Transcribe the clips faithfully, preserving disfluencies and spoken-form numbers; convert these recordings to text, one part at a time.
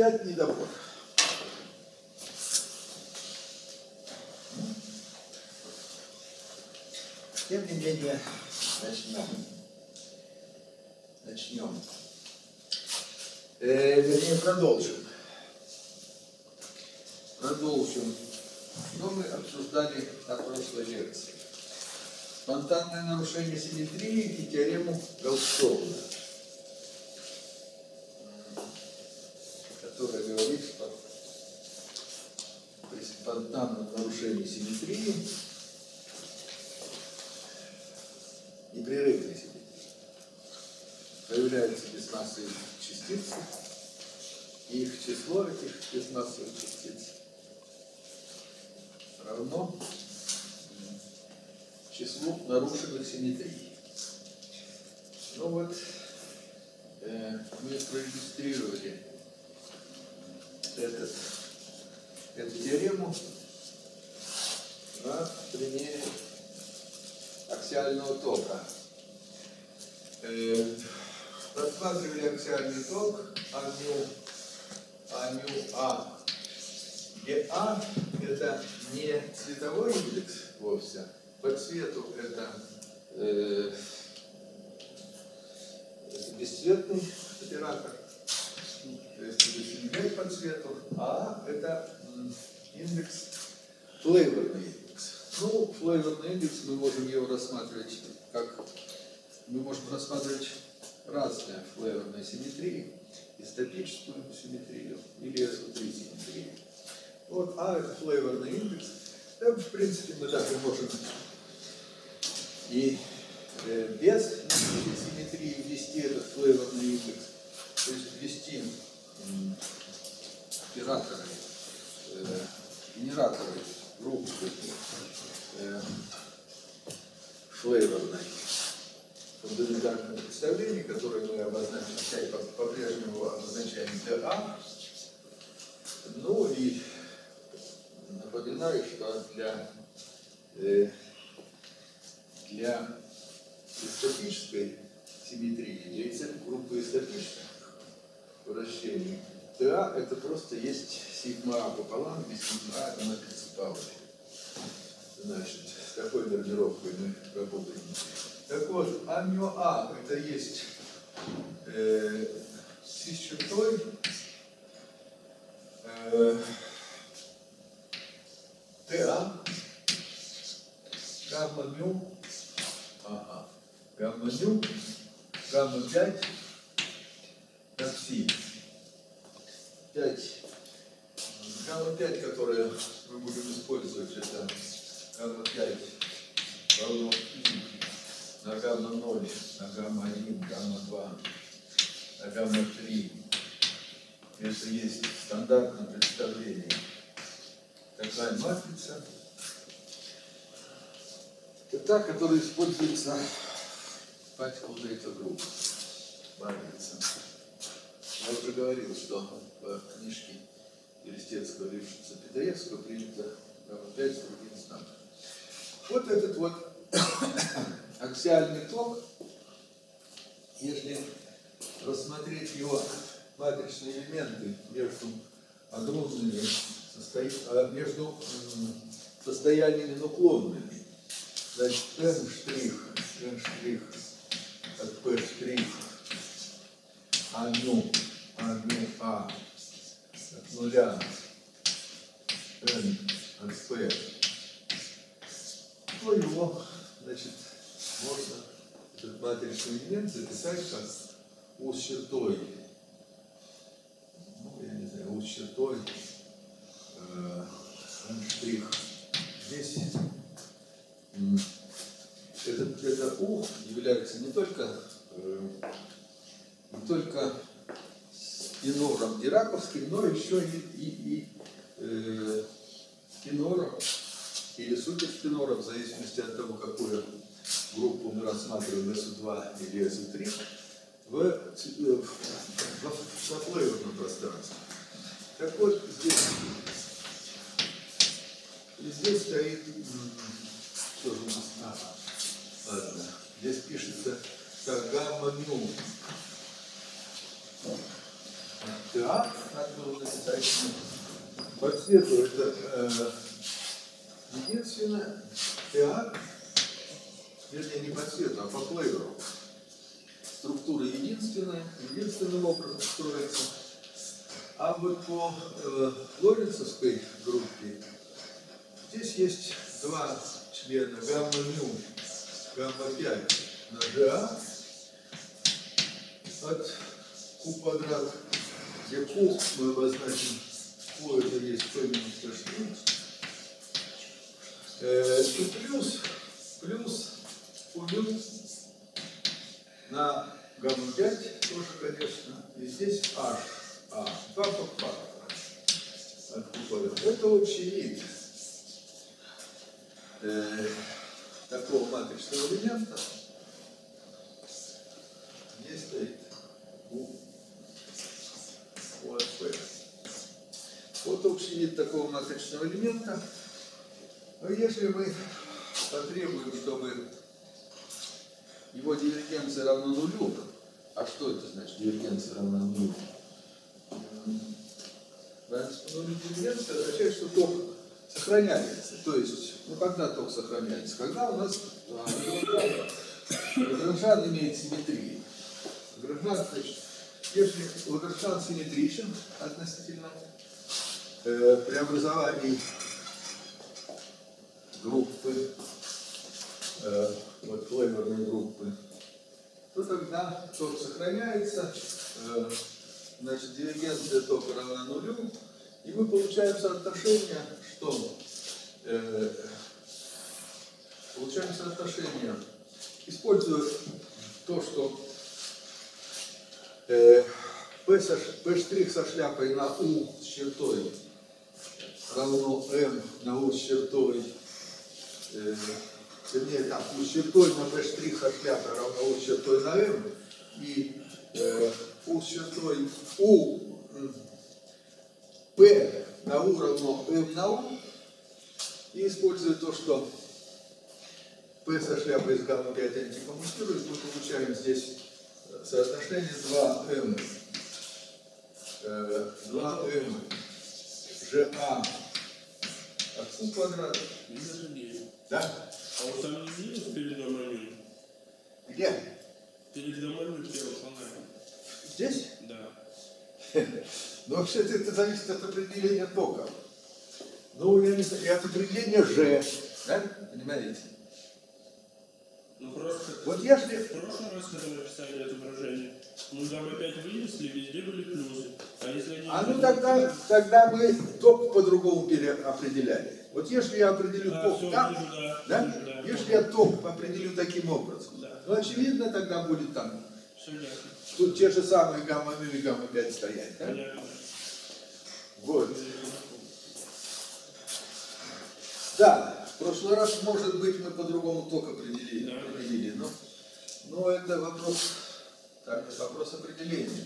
опять недобор. Тем не менее, начнем. Начнем. Э, вернее, продолжим. Продолжим. Что мы обсуждали на прошлой лекции? Спонтанное нарушение симметрии и теорему Голдстоуна, которая говорит, что при спонтанном нарушении симметрии, непрерывной симметрии, появляются безмассовые частицы, и их число этих безмассовых частиц равно числу нарушенных симметрий. Ну вот, э, мы проиллюстрировали этот, эту теорему на примере аксиального тока. Э, рассматривали аксиальный ток А мю, А мю А, где А это не цветовой индекс вовсе. По цвету это, э, это бесцветный оператор, то есть это не по цвету, а это индекс, флейворный индекс. Ну, флейворный индекс мы можем его рассматривать как, мы можем рассматривать разные флейворные симметрии, истопическую симметрию или эс о три симметрию. Вот А это флейворный индекс. Да, в принципе, мы так и можем и э, без симметрии ввести этот флейворный индекс, то есть ввести операторы, э, генераторы группы э, флейворной фундаментального представления, которые мы обозначим, по-прежнему обозначаем ди А. Ну и напоминаю, что для э, для истопической симметрии, для ИЦ группы истопических вращений, ТА это просто есть сигма А пополам, без сигма А это матрица Паули. Значит, с такой нормировкой мы работаем. Так вот, А мю А это есть э, си с чертой э, ТА гамма мю ага, гамма мю гамма пять такси пять гамма пять, которое мы будем использовать, это гамма пять равно и на гамма ноль, на гамма один, гамма два, на гамма три. Это есть стандартное представление. Такая матрица. Это та, которая используется в particle data group. Матрица. Я уже говорил, что в книжке Елистецкого, Лившица, Петаевского принято гамма пять с другим знаком. Вот этот вот аксиальный ток, если рассмотреть его матричные элементы между огромными состоя... между состояниями наклонными, значит, n штрих, n штрих от p штрих, а мю, а мю а от нуля, n от p, то его, значит, можно этот матричный элемент записать как у с чертой, ну, я не знаю, у с чертой э, n штрих. Здесь это, это у является не только э, не только тенором дираковским, но еще и, и, и э, тенором или супертенором, в зависимости от того, какую группу мы рассматриваем, эс о два или эс о три, в, в, во флейворном пространстве. Так вот, здесь, здесь стоит, что же у нас? А, ладно, здесь пишется как гамма мю. ТА, надо было написать. По цвету это э, единственное. ТА, вернее, не по цвету, а по флейверу. Структура единственная, единственным образом строится. А вот по э, лоренцовской группе здесь есть два члена гамма-ню, гамма-пять на ЖА от Q квадрат, где Q мы обозначим, Q это есть P минус T', э, и плюс, плюс Q на гамма-пять тоже, конечно, и здесь H. А, два фактора от Q квадрат. Это общий вид э, такого матричного элемента. Здесь стоит U от P. Вот общий вид такого матричного элемента. Но если мы потребуем, чтобы его дивергенция равна нулю, а что это значит дивергенция равна нулю? Нулю дивергенция означает, что ток сохраняется. То есть, ну когда ток сохраняется? Когда у нас Лагранжан имеет симметрию. Лагранжан, значит, если Лагранжан симметричен относительно э, преобразований группы, э, вот флейверной группы, то тогда ток сохраняется, э, значит, дивергенция тока равна нулю, и мы получаем соотношение, что э, получаем соотношение, используя то, что э, P, со, P' со шляпой на U с чертой равно M на U с чертой, э, вернее, так, U с чертой на P' со шляпой равно U с чертой на M, и э, U с чертой U, P на U равно M на U, и используя то, что P со шляпой из гамма-пять антикоммутирует, мы получаем здесь соотношение два эм. два эм ЖА от Q квадрат. Да? А вот там не минус перед домами? Где? Перед домами первого фонаря. Здесь? Да. Но вообще это зависит от определения тока. Ну, я не знаю, и от определения Ж. Да? Понимаете? Ну просто... Вот если... В прошлый раз, когда мы писали это выражение, мы там опять вынесли, везде были плюсы. А если они... А ну тогда, тогда мы ток по-другому переопределяли. Вот если я определю а, ток все, там, вижу, да, да? вижу, да, Если понял. я ток определю таким образом, Да. ну очевидно тогда будет там. Все ясно. Тут те же самые гамма-ню и гамма-пять стоять, да? Понятно. Вот. Да, в прошлый раз, может быть, мы по-другому ток определили, Да. определили, но, но это вопрос, так, вопрос определения.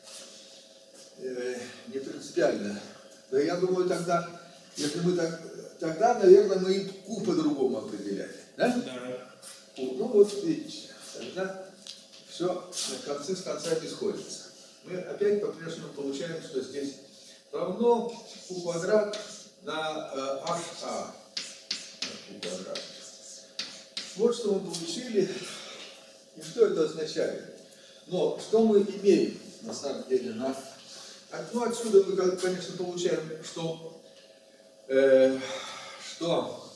Э, не принципиально. Да я думаю, тогда, если мы так, тогда, наверное, мы и Q по-другому определяли, да? Да. Q. Ну вот видите, тогда все концы с концами сходятся. Мы опять по-прежнему получаем, что здесь равно Q квадрат на э, HA. Q квадрат. Вот что мы получили. И что это означает? Но что мы имеем на самом деле на... Ну, отсюда мы, конечно, получаем, что, э, что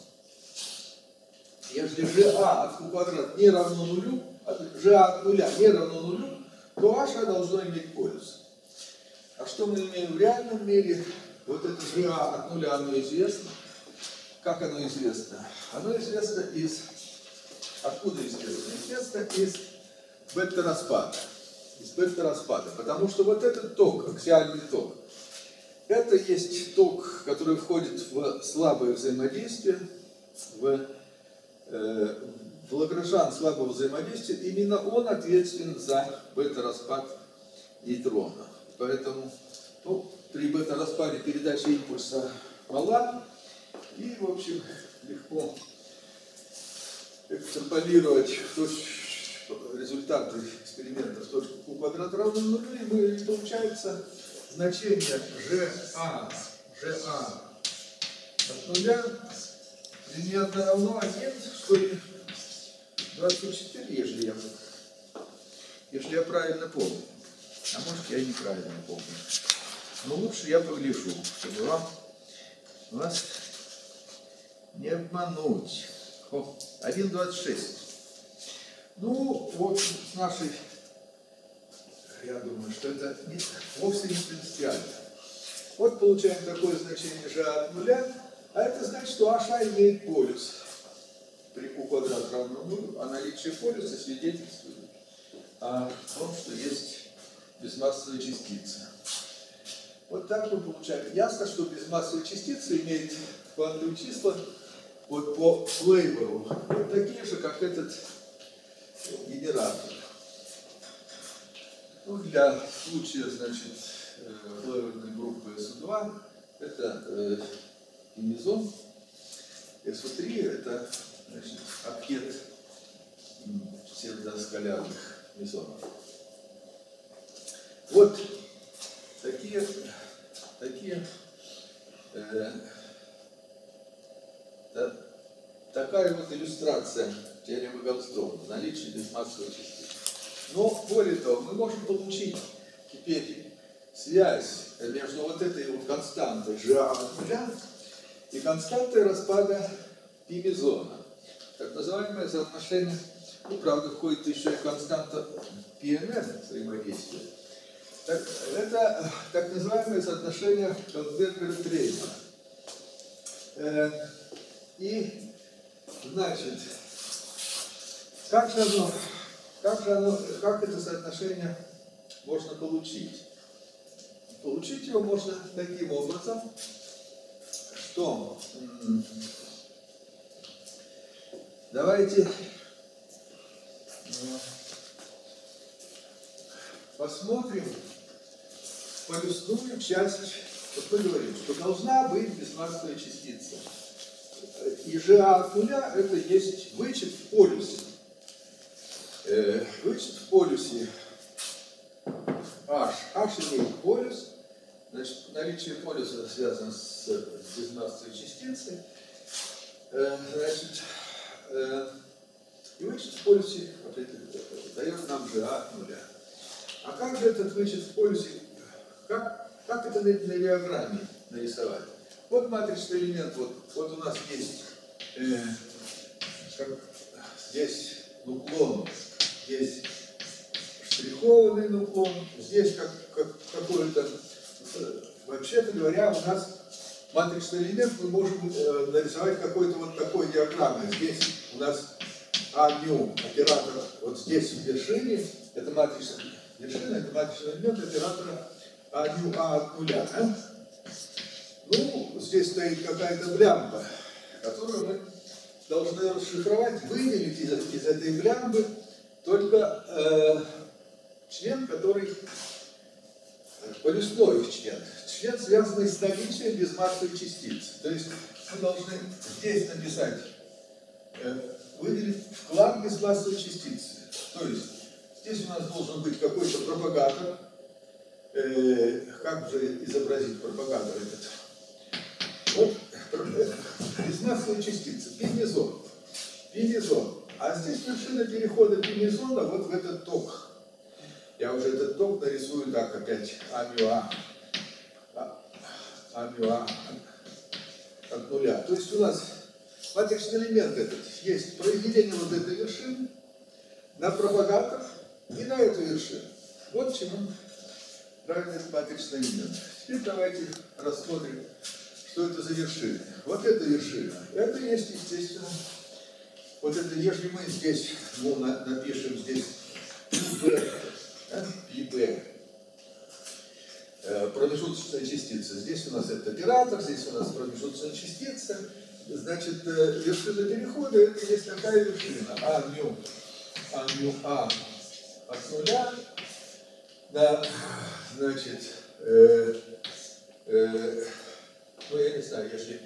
если ЖА от Q квадрат не равно нулю, ЖА от нуля не равно нулю, то HA должно иметь полюс. А что мы имеем в реальном мире? Вот это ЖА от нуля, оно известно. Как оно известно? Оно известно из... Откуда известно? Известно из бета-распада. Из бета-распада. Потому что вот этот ток, аксиальный ток, это есть ток, который входит в слабое взаимодействие, в, э, в Лагранжан слабого взаимодействия. Именно он ответственен за бета-распад нейтрона. Поэтому ну, при бета-распаде передача импульса мала, и, в общем, легко экстраполировать, то, результаты экспериментов точку Q квадрат равно нулю, и мы, получается значение жэ а, жэ а от нуля примерно равно один, что ли, двадцать четыре, если я, если я правильно помню. А может, я неправильно помню. Но лучше я погляжу, чтобы вам вас не обмануть. О, один двадцать шесть. Ну, вот с нашей, я думаю, что это не, вовсе не принципиально. Вот получаем такое значение жэ от нуля, а это значит, что аш имеет полюс. При Q квадрат равно нулю, а наличие полюса свидетельствует о том, что есть безмассовая частица. Вот так мы получаем. Ясно, что безмассовая частица имеет квантовые числа вот по флейвору, вот такие же, как этот генератор. Ну, для случая, значит, флейворной группы эс о два это э, имизон, эс о три это, значит, октет псевдоскалярных мезонов. Вот такие, такие э, да, такая вот иллюстрация теоремы Голдстоуна, наличие безмассовой частицы. Но более того, мы можем получить теперь связь между вот этой вот константой жэ а от нуля и константой распада пи мезона. Так называемое соотношение, ну, правда, входит еще и константа пи эн эн взаимодействия. Так, это так называемое соотношение Голдбергера-Треймана. Э, и, значит, как же оно, как же оно, как это соотношение можно получить? Получить его можно таким образом, что давайте посмотрим полюсную часть. Вот мы говорим, что должна быть безмассовая частица. И жэ а от нуля это есть вычет в полюсе. Э, вычет в полюсе H. H имеет полюс. Значит, наличие полюса связано с безмассовой частицей. Э, значит, э, и вычет в полюсе вот это, дает нам жэ а от нуля. А как же этот вычет в полюсе, как, как это на, на диаграмме нарисовать? Вот матричный элемент, вот, вот у нас есть э, как, здесь нуклон, здесь штрихованный нуклон, здесь как, как, какой-то, э, вообще-то говоря, у нас матричный элемент мы можем э, нарисовать какой-то вот такой диаграммой. Здесь у нас А-ню, оператор, вот здесь в вершине, это матричный вершина, это матричный элемент оператора А-ню А от нуля. Да? Ну, здесь стоит какая-то блямба, которую мы должны расшифровать, выделить из, из этой блямбы только э, член, который полюсной член. Член, связанный с наличием безмассовой частицы. То есть мы должны здесь написать, э, выделить вклад безмассовой частицы. То есть здесь у нас должен быть какой-то пропагатор. Э, как же изобразить пропагатор этот? Вот безмассовая частица, пи-мезон. Пи-мезон. А здесь вершина перехода пи-мезона вот в этот ток. Я уже этот ток нарисую так опять. А-мю-а. А-мю-а от нуля. То есть у нас матричный элемент этот есть произведение вот этой вершины на пропагатор и на эту вершину. Вот чему равен матричный элемент. Теперь давайте рассмотрим, что это за вершина. Вот эта вершина. Это есть, естественно, вот это, если мы здесь, ну, на, напишем здесь пи-бэ, да, пи-бэ, э, промежуточная частица. Здесь у нас это оператор, здесь у нас промежуточная частица. Значит, э, вершина перехода, это есть такая вершина. А-мю, А-мю, А от нуля. Да, значит, э, э, ну, я не знаю, если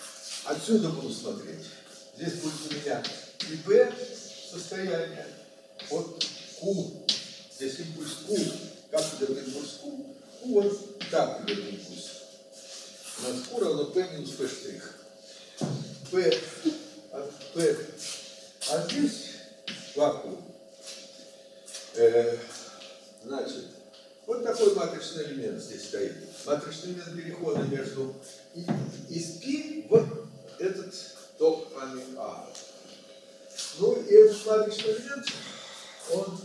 отсюда буду смотреть, здесь будет у меня и b состояние, от Q, здесь импульс Q, как идет импульс Q? Ну вот так идет импульс. У нас Q равно P минус P штрих. P от P. А здесь вакуум. Э, значит, вот такой матричный элемент здесь стоит. Матричный элемент перехода между из P в этот ток А. Ну и этот матричный элемент, он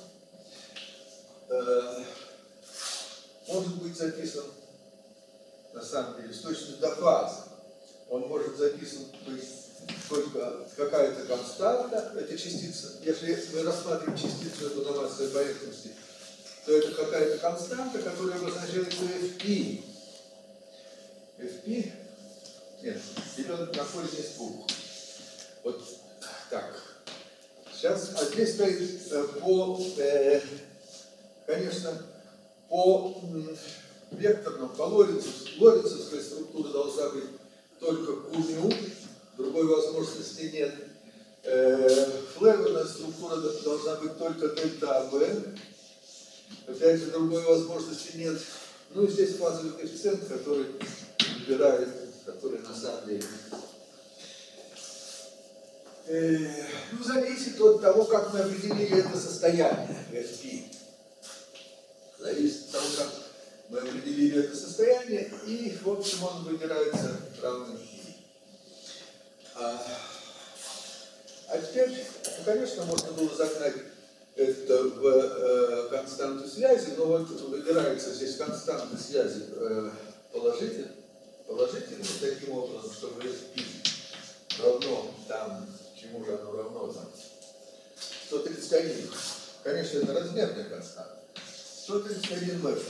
э, может быть записан на самом деле с точностью до фазы. Он может записан, то есть только какая-то константа, это частица. Если мы рассматриваем частицу эту на массовой поверхности, то это какая-то константа, которая обозначается эф пи. эф пи, нет, ребенок находится здесь двух. Вот так. Сейчас, а здесь стоит э, по, э, конечно, по м, векторному, по лоренцовской структуре должна быть только Q-μ, другой возможности нет. Э, Флейверная структура должна быть только дельта АВ. Опять же, другой возможности нет. Ну и здесь фазовый коэффициент, который выбирает, который на самом деле э, ну, зависит от того, как мы определили это состояние эф пи. Зависит от того, как мы определили это состояние, и в общем он выбирается равным π. А, а теперь, ну, конечно, можно было загнать это в э, константу связи, но вот выбирается здесь константа связи э, положитель, положительный таким образом, чтобы эф пи равно там, чему же оно равно там, сто тридцать один. Конечно, это размерная константа. сто тридцать один вэ.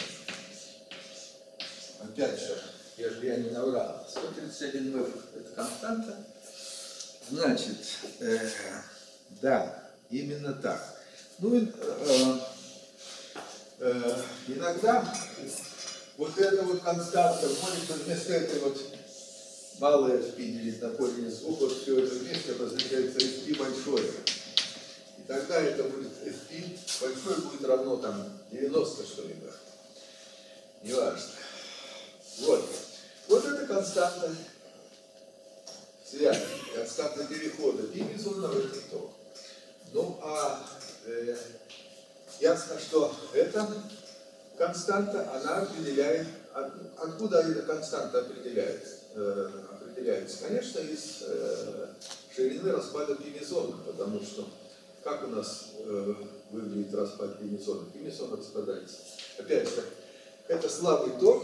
Опять же, если я не наврал, сто тридцать один вэ это константа. Значит, э, да, именно так. Ну, э, э, иногда вот эта вот константа может вместо этой вот малая эф пи делить на корень из двух, вот все это вместе обозначается эф пи большое. И тогда это будет эф пи большое будет равно там девяносто что-либо. Неважно. Вот. Вот это константа связи, константа перехода пи мезона в этот ток. Ну а э, ясно, что эта константа, она определяет, от, откуда эта константа определяет, э, определяется, конечно, из э, ширины распада пи мезона, потому что как у нас э, выглядит распад пи мезона? Пи мезон распадается. Опять же, это слабый ток,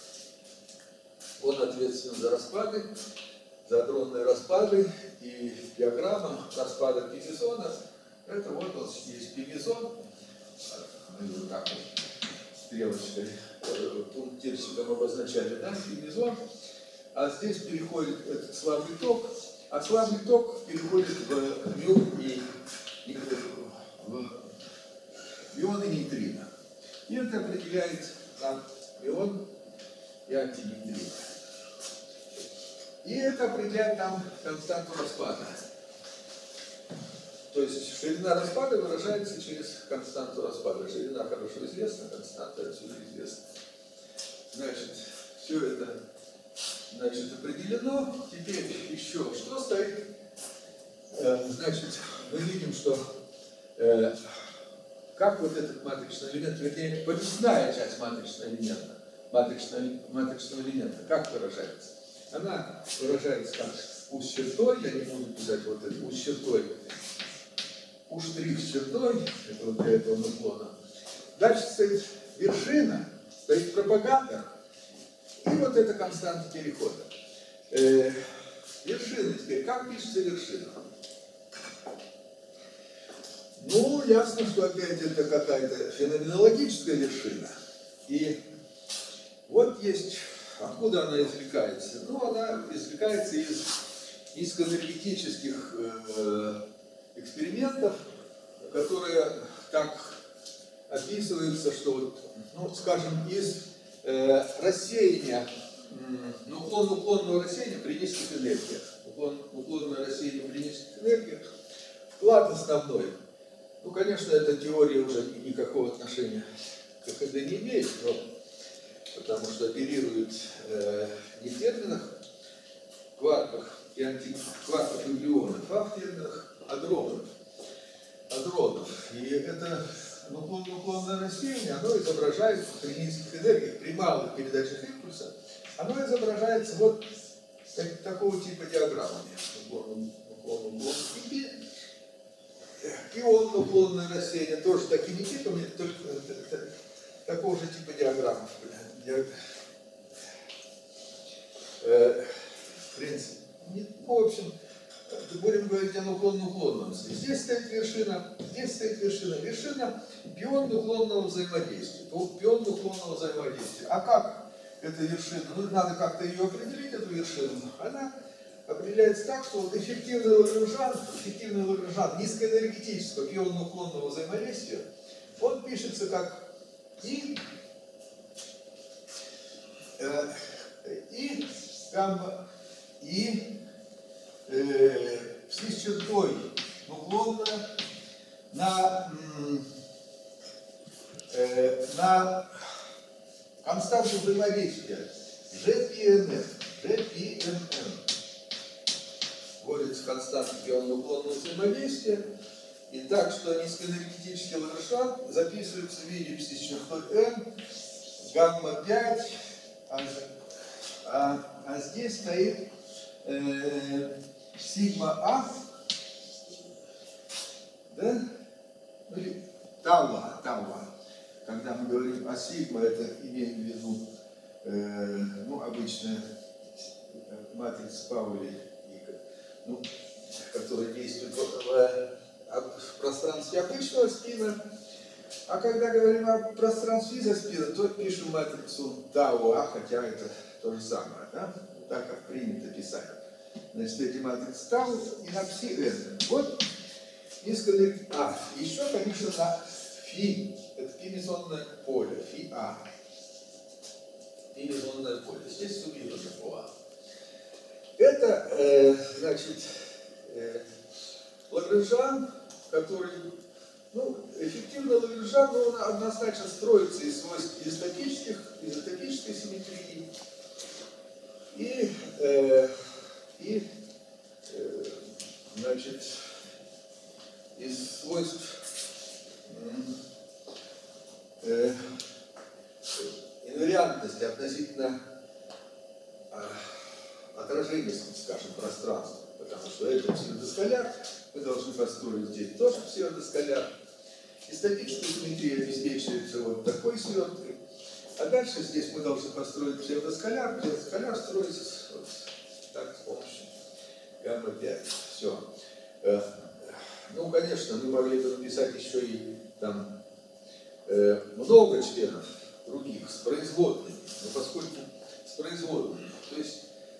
он ответственен за распады, за адронные распады, и диаграмма распада пи мезона, это вот он есть пи мезон, вот так вот, стрелочкой, пунктирчиком обозначали, да, пи мезон, а здесь переходит этот слабый ток, а слабый ток переходит в мю и в ионы нейтрино. И это определяет нам ион и антинейтрино. И это определяет нам константу распада. То есть ширина распада выражается через константу распада. Ширина хорошо известна, константа отсюда известна. Значит, все это значит, определено. Теперь еще что стоит? Э, значит, мы видим, что э, как вот этот матричный элемент, вернее, подвесная часть матричного элемента, матричного, матричного элемента, как выражается? Она выражается как у с чертой, я не буду писать вот это, у с чертой, у штрих с чертой, это вот для этого наклона. Дальше стоит вершина, стоит пропагандер, и вот эта константа перехода. Э, вершина теперь, как пишется вершина? Ну, ясно, что опять это какая-то феноменологическая вершина. И вот есть, откуда она извлекается? Ну, она извлекается из низкоэнергетических э, экспериментов, которые так описываются, что, вот, ну, скажем, из э, рассеяния, ну, уклон уклонного рассеяния при низких энергиях. Уклон уклонное рассеяние при низких энергиях. Вклад основной Ну, конечно, эта теория уже никакого отношения к КХД не имеет, но потому что оперирует э, не в терминах кварков и антикварков и глюонов, а в терминах адронов. адронов. И это нуклонное рассеяние, оно изображает при низких энергиях, при малых передачах импульса, оно изображается вот так, такого типа диаграммами. Уклон-уклон типе. Ион-уклонное рассеяние тоже такими типами, только такого же типа диаграммов. В принципе, ну, в общем, будем говорить о нуклонно-уклонном. Здесь стоит вершина, здесь стоит вершина. Вершина пион-уклонного взаимодействия. Пион-уклонного взаимодействия. А как эта вершина? Ну, надо как-то ее определить, эту вершину. Она определяется так, что вот эффективный лагранжан, эффективный лагранжан низкоэнергетического пион-уклонного взаимодействия, он пишется как И, э, И, гамма, И, э, с чертой уклонная на, э, на константу взаимодействия джи пи эн эн. джи пи эн эн. Вводится константа пион-уклонного взаимодействия. И так, что низкоэнергетический лагранжан записывается в виде с чертой n, гамма пять, а, а, а здесь стоит э, сигма а, да? Или тау-а, тау-а. Когда мы говорим о сигма, это имеем в виду э, ну, обычная матрица Паули, ну, которая действует в, в пространстве обычного спина. А когда говорим о пространстве изоспина, то пишем матрицу тау-а, хотя это то же самое, да? Так как принято писать. Значит, эти матрицы тау и на пси-н. Вот низкое... А, еще, конечно, на фи. Это фи-мезонное поле. Фи-а. Фи-мезонное поле. Здесь суммировано по А. Это, э, значит, э, лагранжан, который, ну, эффективный лагранжан, но он однозначно строится из свойств изотопических, изотопической симметрии и, э, и э, значит, из свойств э, инвариантности относительно э, отражение, скажем, пространства, потому что это псевдоскаляр, мы должны построить здесь тоже псевдоскаляр. И статическая симметрия обеспечивается вот такой сверткой. А дальше здесь мы должны построить псевдоскаляр. Псевдоскаляр строится вот так с помощью гамма пять. Все. Ну, конечно, мы могли бы написать еще и там много членов других с производными, но поскольку с производными, то есть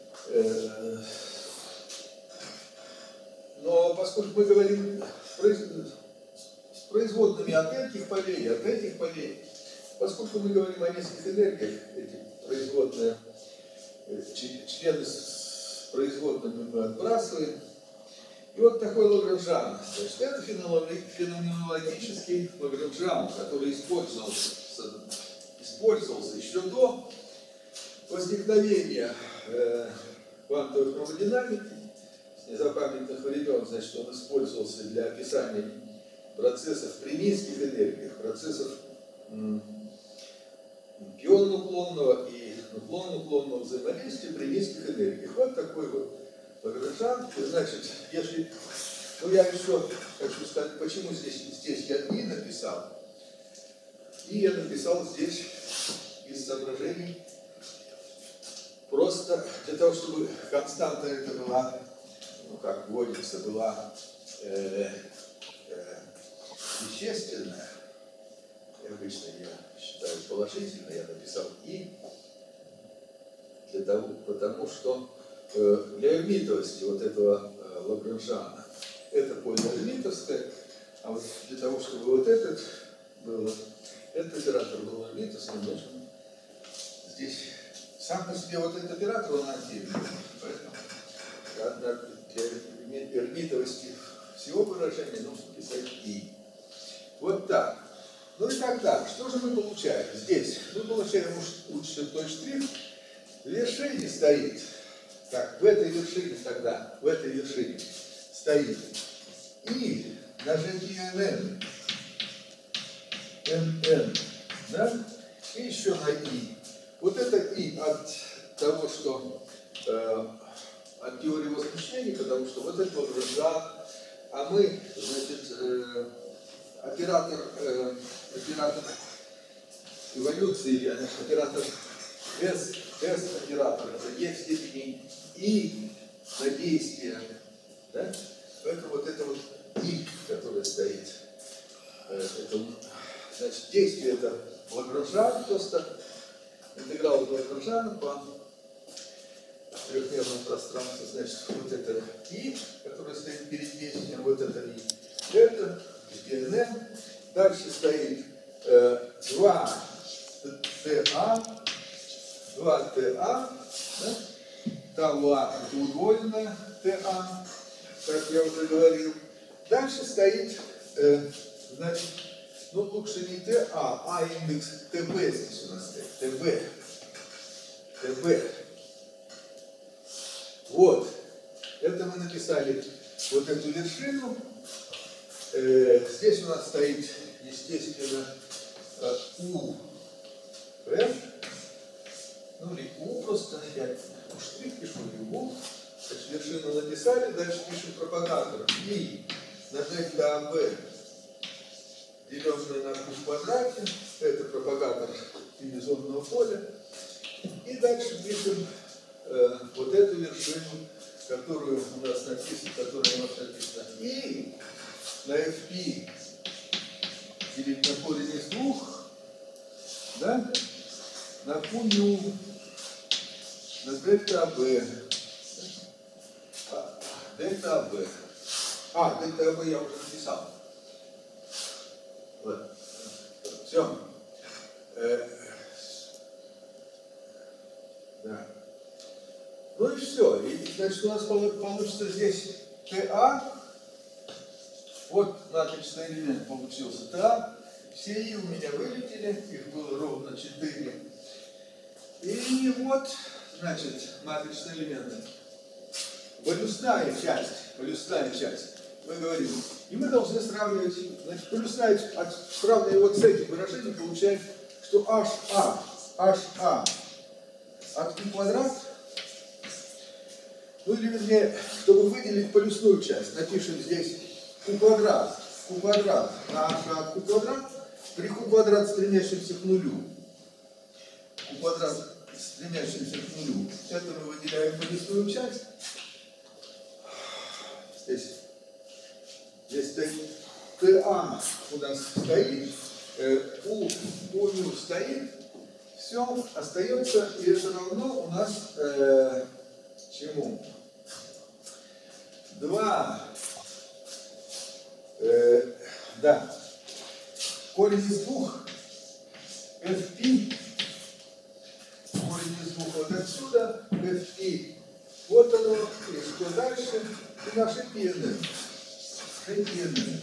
но поскольку мы говорим с производными от этих полей, от этих полей, поскольку мы говорим о низких энергиях, эти производные члены с производными мы отбрасываем. И вот такой лагранжан. Значит, это феноменологический лагранжан, который использовался, использовался еще до возникновения э, квантовой хромодинамики. С незапамятных времен, значит, он использовался для описания процессов при низких энергиях, процессов пион-уклонного и нуклон-уклонного взаимодействия при низких энергиях. Вот такой вот лагранжан. Значит, если... Ну, я еще хочу сказать, почему здесь, здесь я не написал. И я написал здесь из соображений просто для того, чтобы константа эта была, ну, как вводится, была э, э, вещественная. И обычно я считаю положительно, я написал и для того, потому что э, для эрмитовости вот этого э, лагранжана это поле эрмитовское, а вот для того, чтобы вот этот был, этот оператор был эрмитовским, нужно здесь сам по себе вот этот оператор, он отдельный. Поэтому для эрмитовости всего выражения нужно писать и. Вот так. Ну и тогда, что же мы получаем здесь? Мы получаем учетной штрих. В вершине стоит, так, в этой вершине тогда, в этой вершине стоит и нажатие эн эн, эн, да, и еще на и. Вот это и от того, что э, от теории возмущения, потому что вот это Лагранжан, а мы, значит, э, оператор, э, оператор эволюции, или оператор S, S оператор, это E в степени И на действие, да? Поэтому вот это вот И, которое стоит, э, это, значит, действие это Лагранжан, просто интеграл Лагранжана по трехмерному пространству, значит, вот это И, которое стоит перед действием, вот это И, это эн. Дальше стоит э, два ТА, два ТА, да? ТА это удвоенное ТА, как я уже говорил. Дальше стоит, э, значит, ну лучше не ТА, а индекс ТБ здесь у нас стоит, ТБ, ТБ. Вот, это мы написали вот эту вершину. Э, здесь у нас стоит, естественно, э, У, F, ну или У просто, я штрих пишу, или У, значит, вершину написали, дальше пишем пропагатор И на дельта АБ, деленное на Q в квадрате, это пропагатор ионизованного поля, и дальше пишем э, вот эту вершину, которую у нас написано, которая у нас написана И на эф пи делить на корень из двух, да, на Q ню, на дельта АБ, а, дельта АБ, а, дельта АБ я уже написал. Вот. Все. Э, да. Ну и все. И, значит, у нас получится здесь ТА. Вот матричный элемент получился ТА. Все И у меня вылетели. Их было ровно четыре. И вот, значит, матричный элемент. Полюсная часть. Полюсная часть. Мы говорим. И мы должны сравнивать. Значит, полюсная часть. Сравнивая вот с этим выражением, получаем, что HA, HA от Q квадрат. Ну или вернее, чтобы выделить полюсную часть, напишем здесь Q квадрат, Q квадрат на H от Q квадрат, при Q квадрат, стремящемся к нулю. Q квадрат, стремящемся к нулю. Это мы выделяем полюсную часть. Здесь, здесь стоит ТА у нас стоит, U, U ню стоит. Все остается, и это равно у нас э, чему? два, э, да, корень из двух, эф пи, корень из двух вот отсюда, эф пи, вот оно, и что дальше, и наши пены, пены.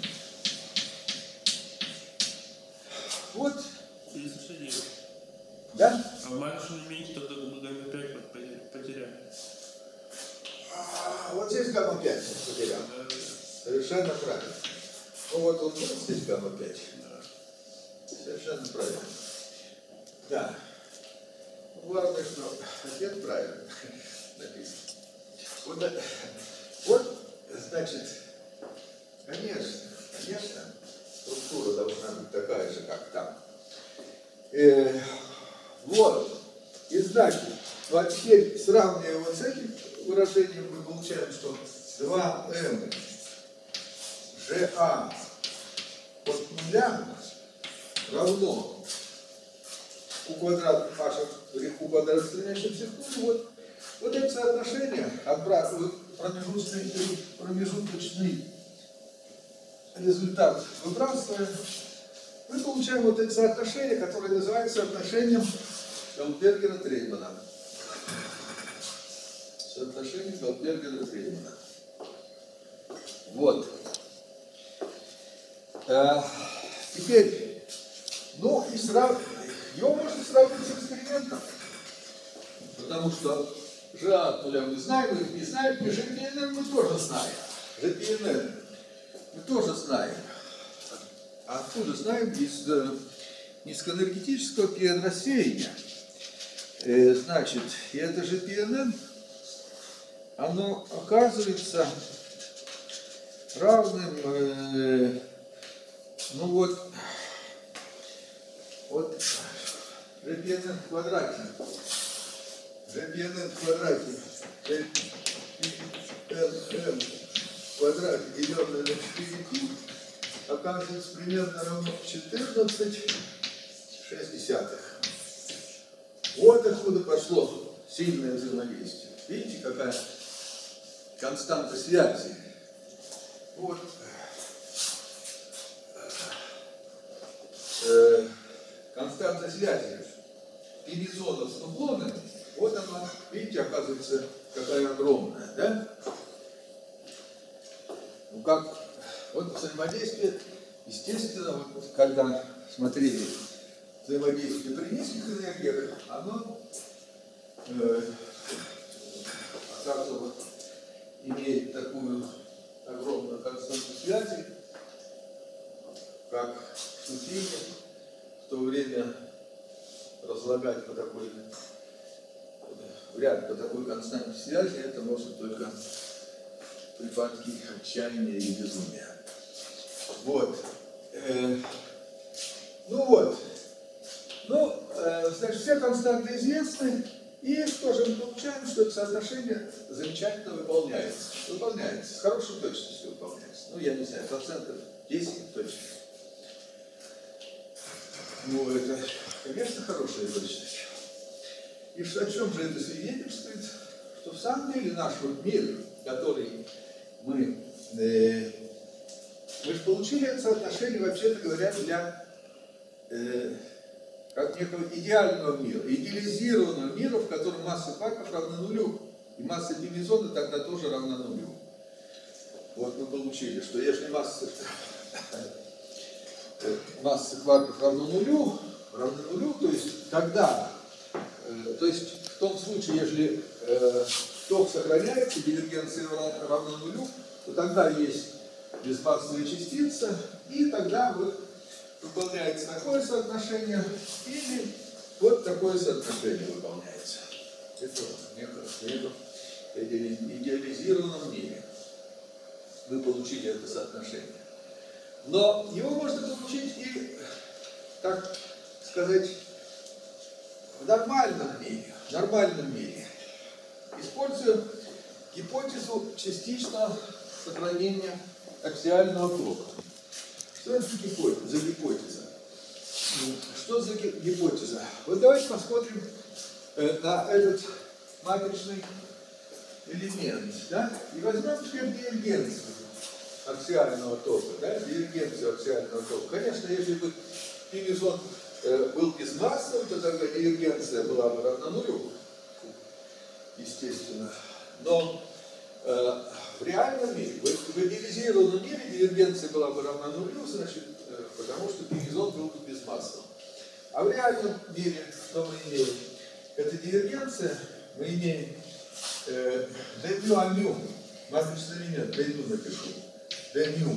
Вот. Да? А в маточном месте тогда гамма пять потеряли. А, вот здесь гамма пять потерял. Да, да. Совершенно правильно. Ну вот он будет здесь гамма пять. Да. Совершенно правильно. Да. Главное, что ответ правильно написан. Вот, вот, значит, конечно, конечно, структура должна быть такая же, как там. Э, Вот. И значит, ну а теперь, сравнивая вот с этим выражением, мы получаем, что два эм жэ а от нуля равно Q квадрат h при Q квадрат стремящемся к нулю. Вот, вот это соотношение, промежуточный, промежуточный результат выбрасываем. Мы получаем вот это соотношение, которое называется соотношением Голдбергера-Треймана. Соотношение Голдбергера-Треймана. Вот. А, Теперь, ну и срав... его можно сравнить с экспериментом. Потому что G от нуля мы знаем, их не знаем, и G P N N мы тоже знаем. G P N N мы тоже знаем. А откуда знаем? Из э, низкоэнергетического пи эн рассеяния. Э, значит, и это G P N N, оно оказывается равным, э, ну вот, вот G P N N в квадрате. G P N N в квадрате, G P N N в квадрате, деленное на четыре π, оказывается примерно равно четырнадцать шесть десятых. Вот откуда пошло сильное взаимодействие. Видите, какая константа связи. Вот. Э, константа связи пи-мезонов с нуклонами. Вот она, видите, оказывается, какая огромная, да? Ну как, вот взаимодействие, естественно, вот когда смотрели взаимодействие при низких энергиях, оно э, оказывается, вот, имеет такую огромную константу связи, как сухие, в то время разлагать по такой вряд ли по такой константе связи, это может только припадки отчаяния и безумия. Вот. Э, ну вот. Ну, э, значит, все константы известны, и что же мы получаем, что это соотношение замечательно выполняется. Выполняется, с хорошей точностью выполняется. Ну, я не знаю, процентов десять точно. Ну, это, конечно, хорошая точность. И о чем же это свидетельствует? Что в самом деле наш вот мир, который мы, э, мы же получили это соотношение, вообще-то говоря, для э, как некого идеального мира, идеализированного мира, в котором масса кварков равна нулю, и масса пи-мезона тогда тоже равна нулю. Вот мы получили, что если масса, э, масса кварков равна нулю, равна нулю, то есть тогда, то есть в том случае, если э, ток сохраняется, дивергенция равна нулю, то тогда есть безмассовая частица, и тогда вот выполняется такое соотношение, или вот такое соотношение выполняется. Это в идеализированном мире вы получили это соотношение. Но его можно получить и, так сказать, в нормальном мире, в нормальном мире, используя гипотезу частичного сохранения аксиального тока. Что это за гипотеза? За гипотеза? Что за гипотеза? Вот давайте посмотрим э, на этот матричный элемент, да? И возьмем теперь дивергенцию аксиального тока, да? Дивергенцию аксиального тока. Конечно, если бы пи-мезон был безмассовым, то тогда дивергенция была бы равна нулю, естественно. Но э, в реальном мире, в идеализированном мире дивергенция была бы равна нулю, значит, э, потому что пи-мезон был бы безмассовым. А в реальном мире что мы имеем? Это дивергенция, мы имеем э, d-μ а μ, матричный элемент, d-μ напишу, d-μ.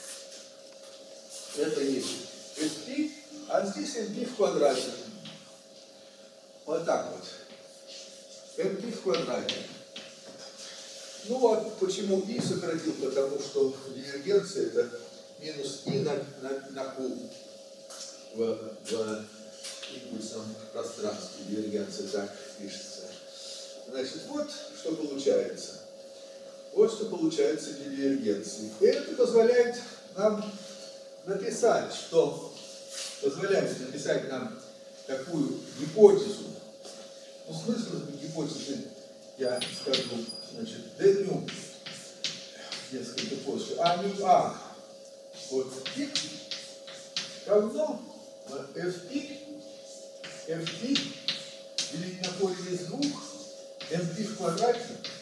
Это есть f-π, а здесь m-π в квадрате. Вот так вот. m-π в квадрате. Ну вот почему и сократил, потому что дивергенция это минус и на, на, на q в, в импульсном пространстве. Дивергенция так пишется. Значит, вот что получается. Вот что получается для дивергенции. И это позволяет нам написать, что позволяет написать нам такую гипотезу. Ну, смысл гипотезы я скажу, значит, d-μ несколько позже, а μ а вот π равно f-π, f-π делить на корень из двух, m-π в квадрате,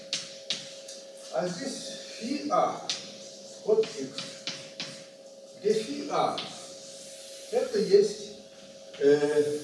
а здесь φ-а, вот x, где φ-а это есть, э,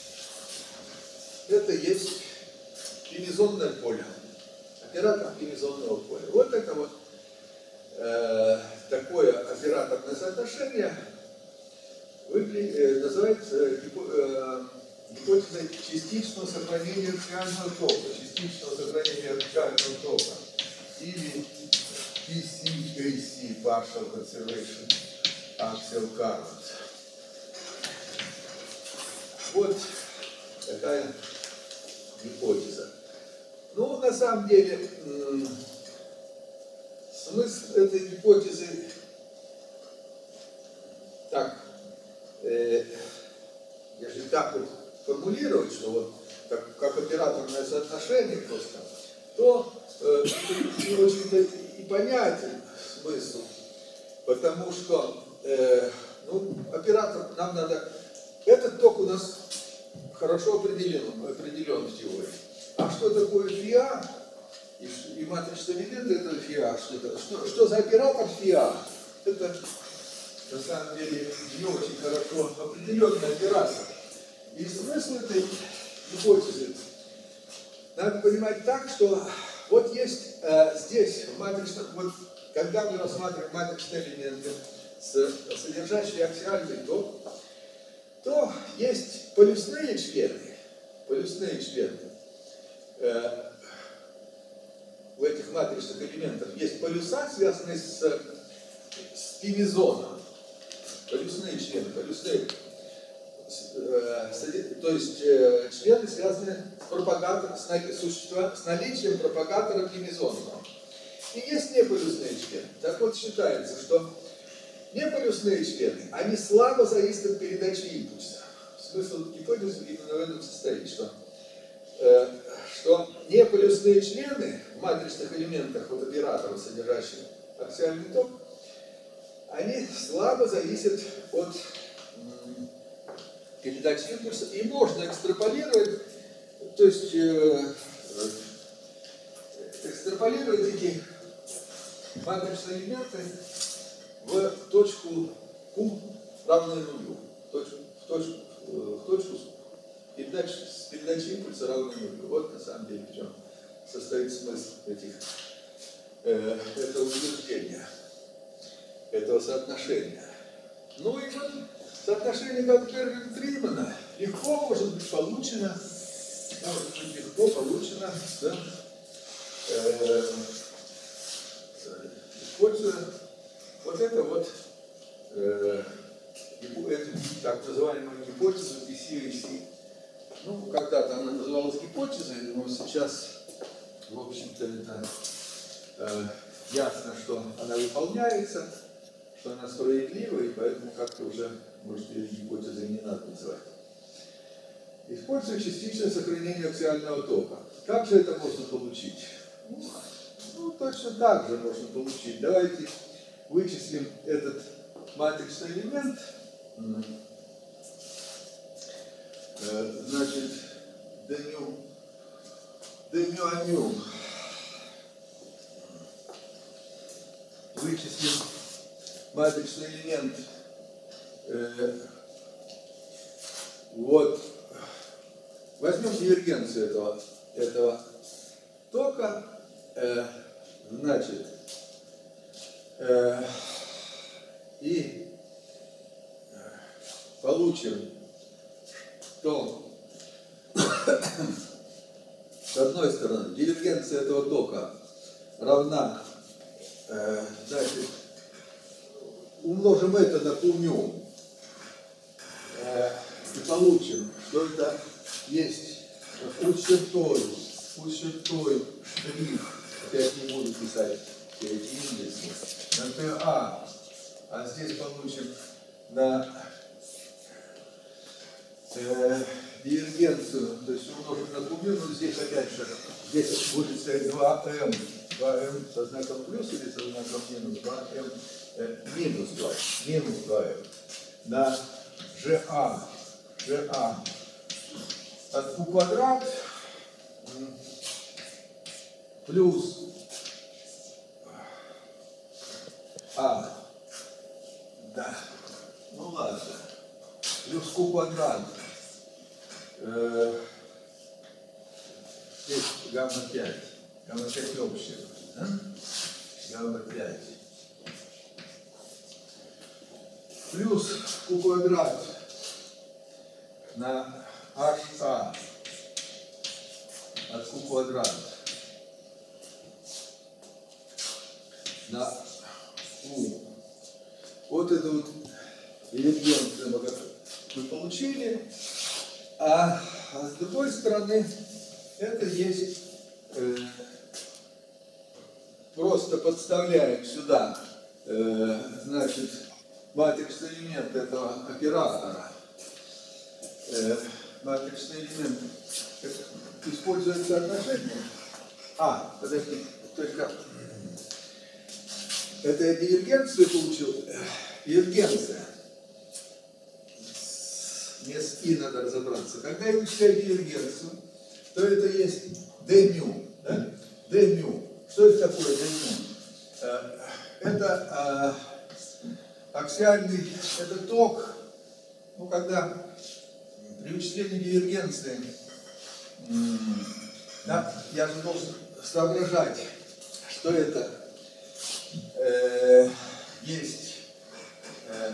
это есть пимизонное поле, оператор пимизонного поля. Вот это вот э, такое операторное соотношение выглядит, э, называется гипо, э, гипотезой частичного сохранения аксиального тока, частичного сохранения аксиального тока, или пи си эй си, Partial Conservation Axial Current. Вот такая гипотеза. Ну, на самом деле, смысл этой гипотезы так, э, если так вот формулировать, что вот как, как операторное соотношение просто, то э, не очень-то и понятен смысл, потому что э, ну, оператор нам надо, этот ток у нас хорошо определен, определен в теории. А что такое фиа и, и матричные элементы этого фиа, что, это, что, что за оператор фиа? Это на самом деле не очень хорошо определенный оператор. И смысл этой гипотезы надо понимать так, что вот есть э, здесь в матричном, вот когда мы рассматриваем матричные элементы, с, содержащие аксиальный ток, то есть полюсные члены, полюсные члены э, в этих матричных элементах. Есть полюса, связанные с, с пимизоном. Полюсные члены, полюсные, э, то есть э, члены, связанные с пропагатором, с, существа, с наличием пропагатора пимизона. И есть неполюсные члены. Так вот считается, что неполюсные члены, они слабо зависят от передачи импульса. Смысл гипотезы именно в этом состоит, что, э, что неполюсные члены в матричных элементах вот операторов, содержащих аксиальный ток, они слабо зависят от м, передачи импульса, и можно экстраполировать, то есть э, экстраполировать эти матричные элементы в точку Q, равную нулю, в точку, в точку, в точку передачи, с передачей импульса равную нулю. Вот на самом деле в чем состоит смысл этих, э, этого утверждения, этого соотношения. Ну и вот соотношение Гант-Кергель-Фридмана легко может быть получено, может быть легко получено, да, э, используя вот это вот, э, эту так называемую гипотезу пи си эй си. Ну, когда-то она называлась гипотезой, но сейчас, в общем-то, это э, ясно, что она выполняется, что она справедлива, и поэтому как-то уже, может, ее гипотезой не надо называть. Используя частичное сохранение аксиального тока. Как же это можно получить? Ну, ну точно так же можно получить. Давайте вычислим этот матричный элемент. Значит, дню, дню аню. Вычислим матричный элемент. Э, вот. Возьмем дивергенцию этого, этого тока. Э, значит, э, и получим, что с одной стороны дивергенция этого тока равна, э, значит, умножим это на q-ню, э, и получим, что это есть у чертой, у чертой штрих, опять не буду писать все эти индексы, на ТА, а здесь получим на э, дивергенцию, то есть умножим на q-ню, но здесь опять же, здесь будет стоять два эм, два эм со знаком плюс или со знаком минус, два эм, э, минус два, минус два эм, на ЖА, ЖА от Q квадрат плюс А. Да. Ну ладно. гамма пять. Гамма пять общее. Да? Гамма пять. Плюс q квадрат на ha от q квадрат на u. Вот это вот дивергенцию мы получили. А, а с другой стороны, это есть, э, просто подставляем сюда, э, значит, матричный элемент этого оператора. Э, матричный элемент использует соотношение. А, подожди, только это я дивергенцию получил. Дивергенция. Мне с И надо разобраться. Когда я вычисляю дивергенцию, то это есть d μ. Да? d μ. Что это такое d μ? Это а, аксиальный, это ток, ну, когда при вычислении дивергенции, да, я же должен соображать, что это э, есть э,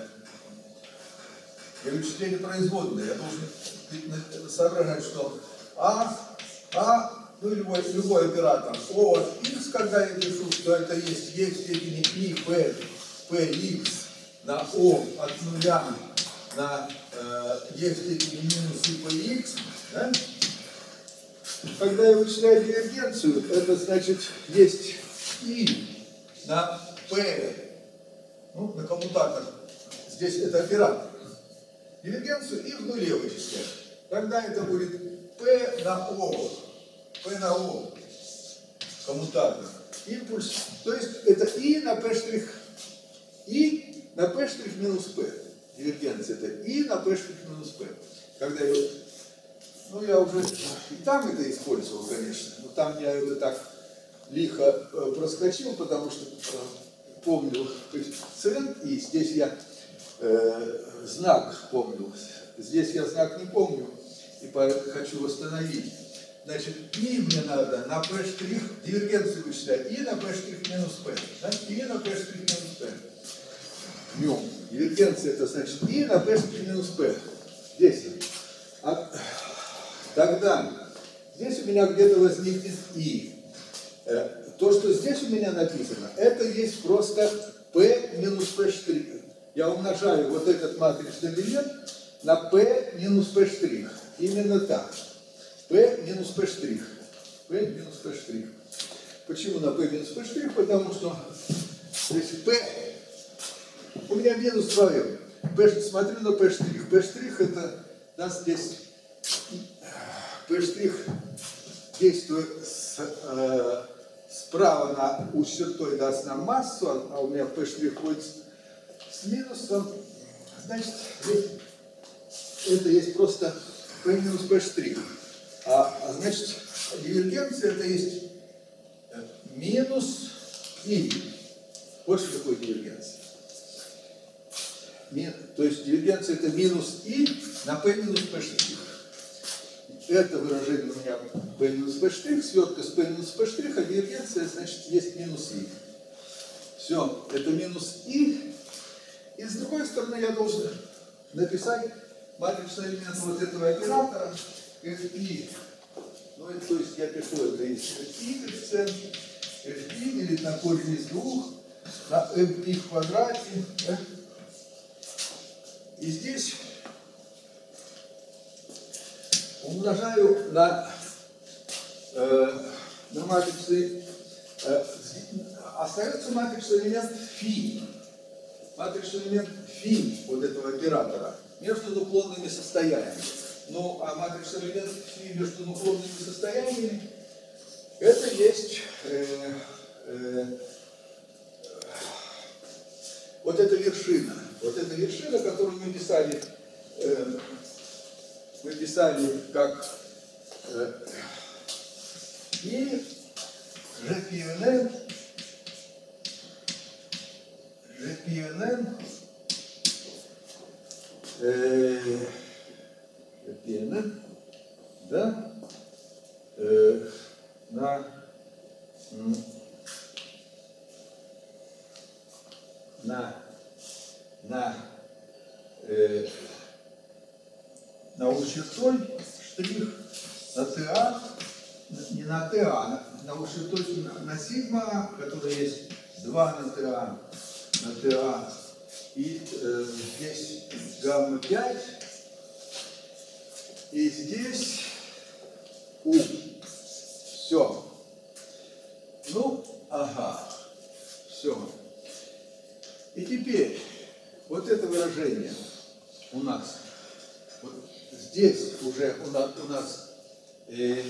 для вычисления производной. Я должен соображать, что А, А, ну любой, любой оператор О от Х, когда я пишу, что это есть Е в степени И, П, Px на О от нуля на э, Е в степени минус И по Х, да? Когда я вычисляю дивергенцию, это значит есть И на P, ну, на коммутатор, здесь это оператор. Дивергенцию И в нуле вычисляю. Тогда это будет P на О, P на О, коммутатор, импульс. То есть это И на P штрих, И на P штрих минус P. Дивергенция это И на P штрих минус P. Когда я, ну я уже и там это использовал, конечно, но там я это так лихо проскочил, потому что помнил коэффициент, и здесь я э, знак помнил. Здесь я знак не помню, и хочу восстановить. Значит, И мне надо на P штрих, дивергенцию вычислять, И на P штрих минус P. Да? И на P штрих минус P. Мю. Дивергенция это значит И на P штрих минус P. Здесь. А, тогда здесь у меня где-то возникнет И. То, что здесь у меня написано, это есть просто P минус P штрих. Я умножаю вот этот матричный элемент на P минус P штрих. Именно так. P минус P штрих. P минус P штрих. Почему на P минус P штрих? Потому что здесь P, у меня минус вдвоем. P, смотрю на P штрих. P штрих это даст здесь, P штрих действует с, э, справа на у чертой даст нам массу, а у меня P штрих будет с минусом. Значит, здесь это есть просто P минус P штрих. А, а значит, дивергенция это есть минус И. Вот что такое дивергенция. Ми, то есть дивергенция это минус И на P минус P штрих. Это выражение у меня P минус P штрих, свертка с P минус P штрих, а дивергенция значит есть минус И. Все, это минус И. И с другой стороны я должен написать матричный элемент вот этого оператора эф пи. Ну, это, то есть я пишу это есть эф пи коэффициент, эф пи делить на корень из двух, на эм пи в квадрате. Да? И здесь умножаю на, э, на матричный, э, остается матричный элемент фи. Матричный элемент фи вот этого оператора между наклонными состояниями. Ну, а матричный элемент фи между наклонными состояниями это есть э, э, вот эта вершина. Вот эта вершина, которую мы писали, э, мы писали как э, и джи пи эн эн, джи пи эн эн, э, джи пи эн эн, да, э, на, на, на, э, на ущертой штрих, на ТА, не на ТА, на ущертой на, на сигма, который есть два на ТА, на ТА, и э, здесь гамма пять, и здесь У. Все. Ну, ага. Все. И теперь вот это выражение у нас. Вот здесь уже у нас, у нас э,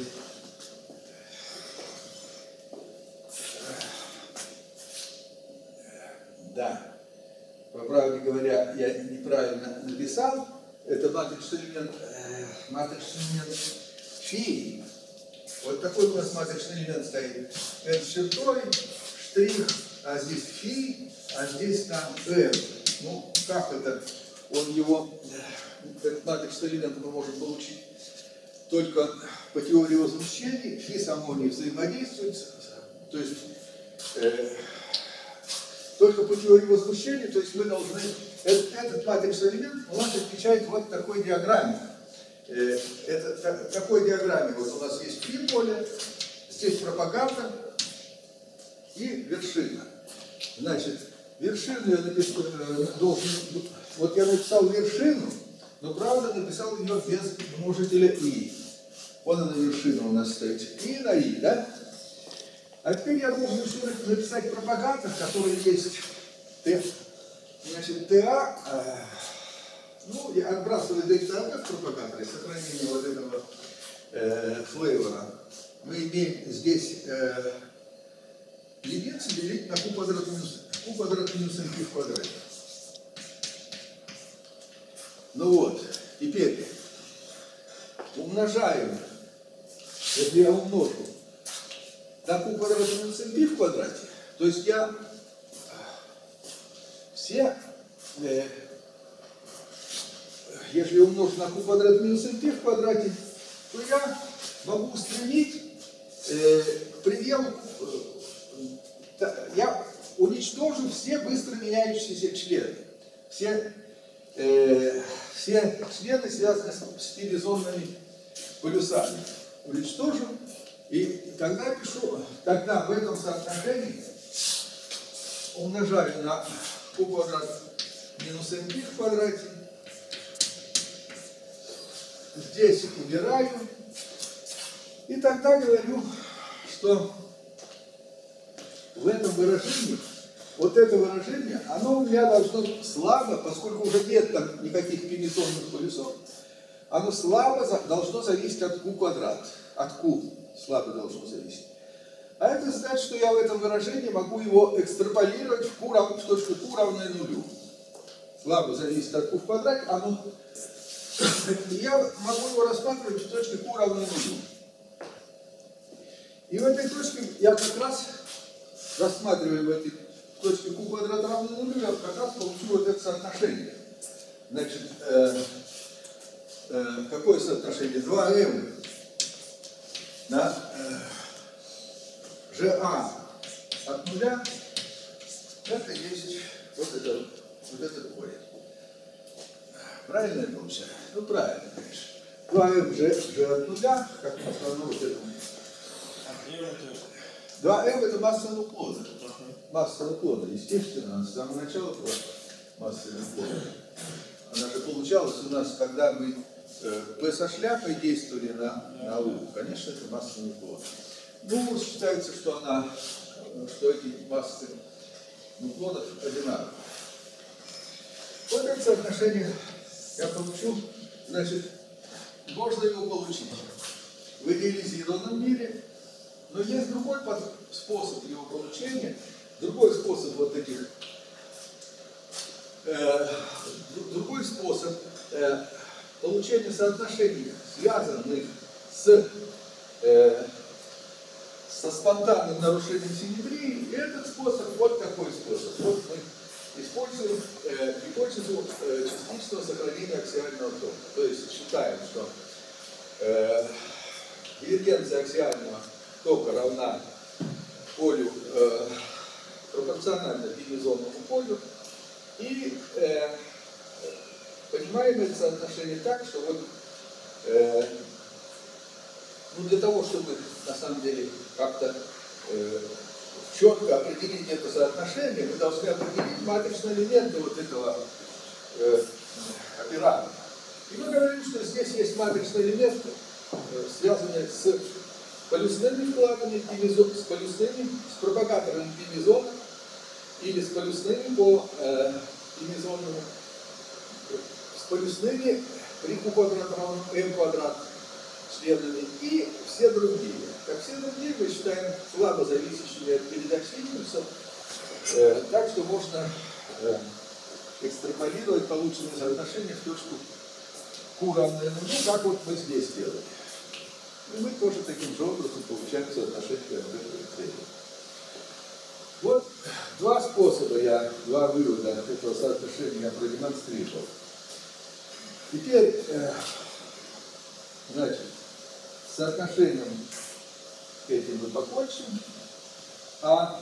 да. По правде говоря, я неправильно написал. Это матричный элемент, э, матричный элемент фи. Вот такой у нас матричный элемент стоит. Это чертой, штрих, а здесь фи, а здесь там м. Ну, как это? Он его, этот матричный элемент мы можем получить только по теории возмущений. Фи само не взаимодействует. То есть, э, только по теории возмущения, то есть мы должны, этот, этот матричный элемент у нас отвечает вот такой диаграмме. Э, это так, такой диаграмме, вот у нас есть фи поле, здесь пропаганда и вершина. Значит, вершину я написал, должен, вот я написал вершину, но правда написал ее без множителя и. Вот она вершина у нас стоит. И на и, да? А теперь я должен еще написать пропагатор, который есть Т. Значит, ТА, э, ну, я отбрасываю дельта как пропагаторы, сохранение вот этого э, флейвора. Мы имеем здесь э, единицу делить на q квадрат минус, q квадрат минус np в квадрате. Ну вот, теперь умножаем, если я умножу на q квадрат минус np в квадрате, то есть я все, э, если умножу на q квадрат минус np в квадрате, то я могу устранить э, к пределу, э, я уничтожу все быстро меняющиеся члены. Все, э, все члены связаны с стилизованными полюсами. Уничтожу. И тогда пишу, тогда в этом соотношении умножаю на q квадрат минус np в квадрате. Здесь убираю. И тогда говорю, что в этом выражении, вот это выражение, оно у меня должно слабо, поскольку уже нет там никаких пенетонных полюсов, оно слабо должно зависеть от q квадрат. От q слабо должно зависеть. А это значит, что я в этом выражении могу его экстраполировать в, q, в точку q равная нулю. Слабо зависит от q в квадрате, оно, я могу его рассматривать в точке q равная нулю. И в этой точке я как раз, рассматривая в этой точке q квадрат равно нулю, я как раз получу вот это соотношение. Значит, э, э, какое соотношение? два эм на э, ЖА от нуля, это есть вот это, вот этот корень. Правильно я получаю? Ну, правильно, конечно. два эм же, же от нуля, как мы основном вот этому. два эм это масса нуклона. Масса нуклона, естественно, она с самого начала была масса нуклона. Она же получалась у нас, когда мы э, P со шляпой действовали на, на У. Конечно, это масса нуклона. Ну, считается, что она, что эти массы нуклонов одинаковые. Вот это соотношение я получу, значит, можно его получить в идеализированном мире. Но есть другой способ его получения, другой способ вот таких, э, другой способ э, получения соотношений, связанных с, э, со спонтанным нарушением симметрии. И этот способ, вот такой способ. Вот мы используем э, гипотезу э, частичного сохранения аксиального тока. То есть считаем, что э, дивергенция аксиального тока равна полю, э, пропорционально дивизионному полю. И э, понимаем это соотношение так, что вот э, ну, для того, чтобы на самом деле как-то э, четко определить это соотношение, мы должны определить матричные элементы вот этого э, оператора. И мы говорим, что здесь есть матричные элементы, э, связанные с полюсными вкладами, с полюсными, с пропагаторами пи-мезона или с полюсными по э, пи-мезонному, с полюсными при q квадрат равно m квадрат членами и все другие. Как все другие мы считаем слабо зависящими от передач импульсов, э, так что можно э, экстраполировать полученные соотношения в точку q равное нулю, как вот мы здесь делаем. И мы тоже таким же образом получаем соотношение от этого. Вот два способа я, два вывода этого соотношения я продемонстрировал. Теперь, э, значит, с соотношением этим мы покончим, а,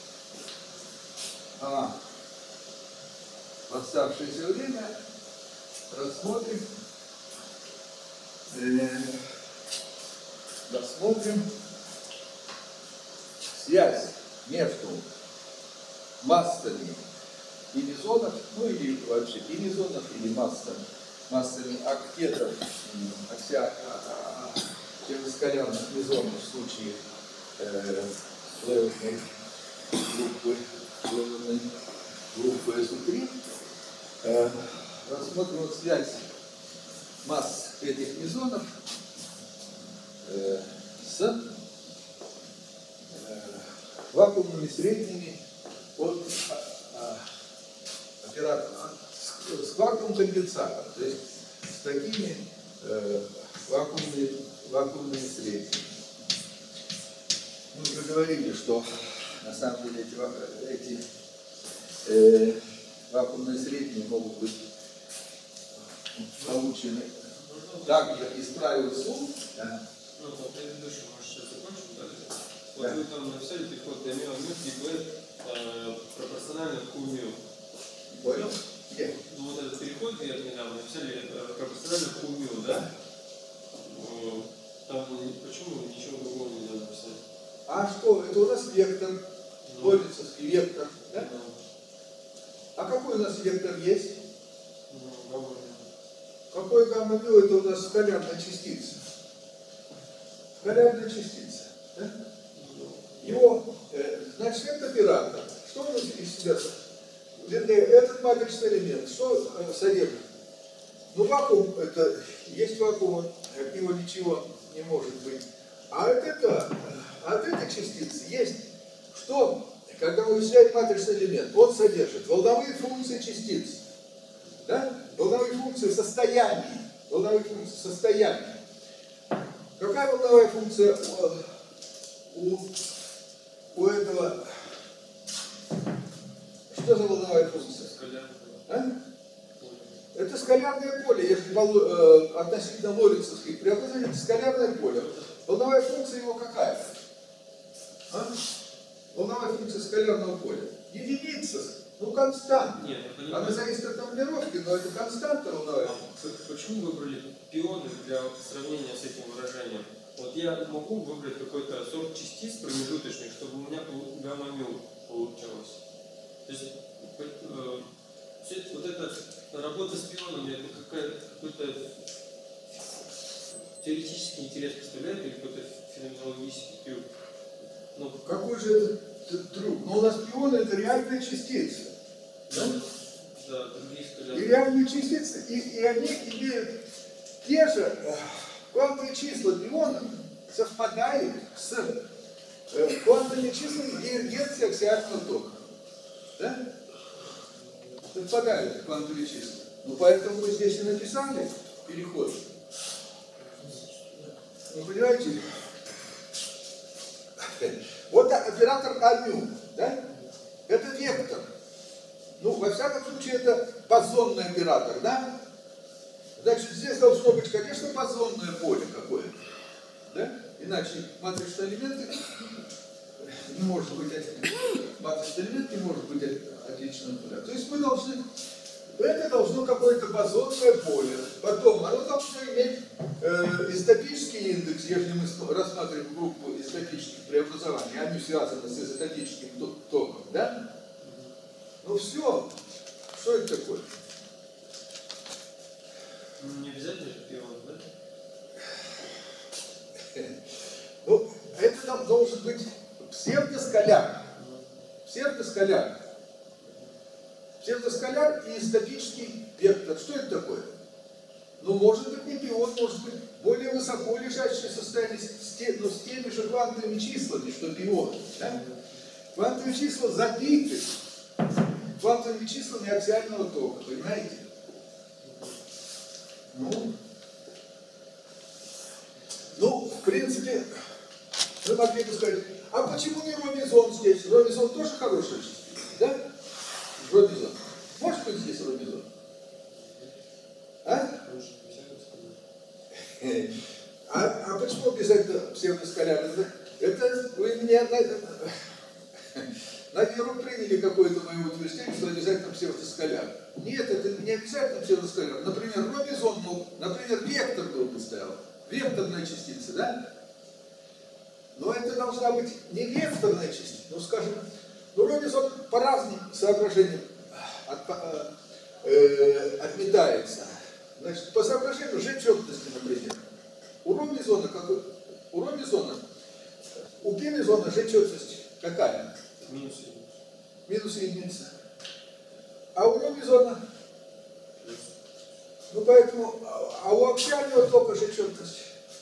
а в оставшееся время рассмотрим, э, рассмотрим связь между массами пи-мезонов, ну или вообще пи-мезонов, или массами, массами октетов, ося, скалярных мезонов в случае э, флэверной группы, флэверной группы эс у три. Э, рассмотрим вот связь масс этих мезонов э, с э, вакуумными средними от а, оператора, с, с вакуумным конденсатором, то есть с такими э, вакуумными, вакуумными средними. Мы уже говорили, что на самом деле эти, эти э, вакуумные средние могут быть получены также из правил Сум. Да. Ну, по предыдущему, может, сейчас закончим, да? Вот да. Вы там написали переход до мио мю, и э, пропорционально к мю. Понял? Где? Ну, вот этот переход верхний, да, вы написали э, пропорционально к мю, да? Да. Э, там почему ничего другого нельзя написать? А что? Это у нас вектор, ну, Лоренцовский вектор, да? Ну. А какой у нас вектор есть? Ну, гамма. Какой гамма-мю? Это у нас скалярная частица. Скалярная частица. Да? Его, э, значит, этот оператор, что он из себя, вернее, этот матричный элемент, что э, содержит? Ну, вакуум, это, есть вакуум, от него ничего не может быть. А от, это, от этой частицы есть, что, когда мы вычисляем матричный элемент, он содержит волновые функции частиц. Да? Волновые функции состояния. Волновые функции состояния. Какая волновая функция у, у этого? Что за волновая функция? А? Это скалярное поле, если э, относительно лоренцовских преобразований, это скалярное поле. Волновая функция его какая? А? Волновая функция скалярного поля. Единица. Ну, константа. Нет, она зависит от формулировки, но это константа волновая. А почему выбрали пионы для сравнения с этим выражением? Вот я могу выбрать какой-то сорт частиц промежуточных, чтобы у меня гамма-мю получалось. То есть э, вот эта работа с пионами, это какой-то теоретический интерес представляет или какой-то феноменологический трюк? Ну, какой же это трюк? Ну, у нас пионы это реальные частицы. Да? Да, другие сказали. И реальные частицы, и, и они имеют те же э, квантовые числа пионов совпадают с э, квантовыми числами дивергенции аксиального тока. Да? Совпадают квантовые числа. Ну, поэтому мы здесь и написали переход. Вы понимаете? Вот оператор А-мю, да? Это вектор. Ну, во всяком случае, это бозонный оператор, да? Значит, здесь должно быть, конечно, бозонное поле какое-то. Да? Иначе матричные элементы не может быть, матричный элемент не может быть отличным от нуля. То есть мы должны, это должно какое-то бозонное поле. Потом оно должно иметь э, изотопический индекс, если мы рассматриваем группу изотопических преобразований, они связаны с изотопическим током, да? Ну все, что это такое? Не обязательно это пион, да? Ну, это там должен быть псевдоскаляр. Псевдоскаляр. Псевдоскаляр и изотопический вектор. Что это такое? Ну, может быть, не пион, может быть, более высоко лежащее состояние, с, те, но с теми же квантовыми числами, что пион. Да? Квантовые числа забиты квантовыми числами аксиального тока, понимаете? Ну, ну, в принципе, вы могли бы сказать, а почему не ромизон здесь? Ромизон тоже хорошая частица, да? Ромизон. Может быть здесь ромизон? А? А, а почему обязательно псевдоскаляр? Это, это вы меня на, на веру приняли какое-то мое утверждение, что обязательно псевдоскаляр. Нет, это не обязательно псевдоскаляр. Например, ромизон мог, например, вектор был бы стоял. Векторная частица, да? Но это должна быть не векторная частица, ну, скажем, ну, ромизон по разным соображениям от, э, отметается. Значит, по соображению G-четности, например. У ромизона, как у ромизона, у пи-мезона G-четность какая? Минус единица. Минус единица. А у ромизона? Ну, поэтому, а у аксиального тока G-четность?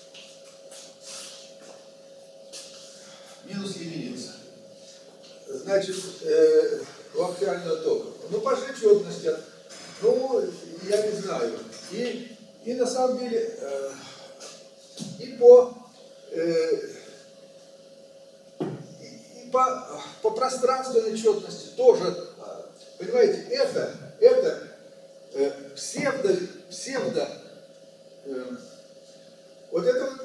Минус единица. Значит, э, у аксиального тока. Ну, по G-четности, ну, я не знаю. И, и на самом деле, э, и по, э, и, и по, по пространственной четности тоже, понимаете, это, это э, псевдо, псевдо, э, вот это вот,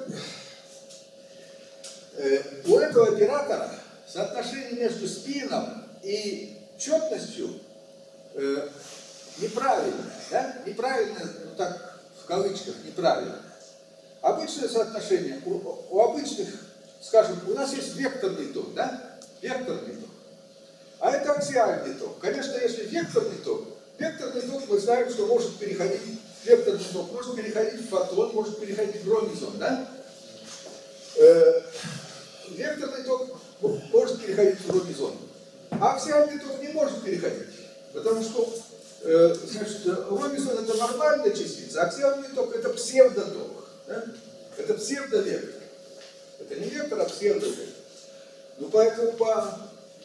э, у этого оператора соотношение между спином и четностью э, неправильное, да? Неправильное, ну так, в кавычках, неправильное. Обычное соотношение, у, у обычных, скажем, у нас есть векторный ток, да? Векторный ток. А это аксиальный ток. Конечно, если векторный ток, векторный ток мы знаем, что может переходить, векторный ток может переходить в фотон, может переходить в ромизон, да? Э, векторный ток может переходить в ромизон. А аксиальный ток не может переходить. Потому что, э, значит, ромизон это нормальная частица, а аксиальный ток это псевдоток. Да? Это псевдовектор. Это не вектор, а псевдовектор. Ну поэтому по...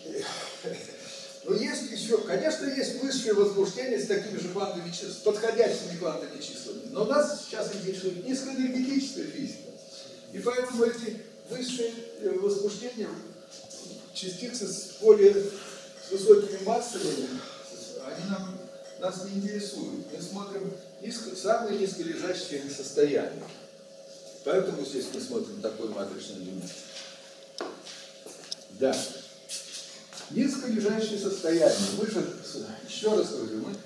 Ну есть еще, конечно, есть высшее возбуждение с такими же квантовыми числами, с подходящими квантовыми числами. Но нас сейчас интересует низкоэнергетическая физика. И поэтому эти высшие возбуждения, частицы с более с высокими массами, они нам, нас не интересуют. Мы смотрим низко, самые низколежащие состояния. Поэтому здесь мы смотрим такой матричный элемент. Да. Низколежащее состояние. Мы же, еще раз говорю, мы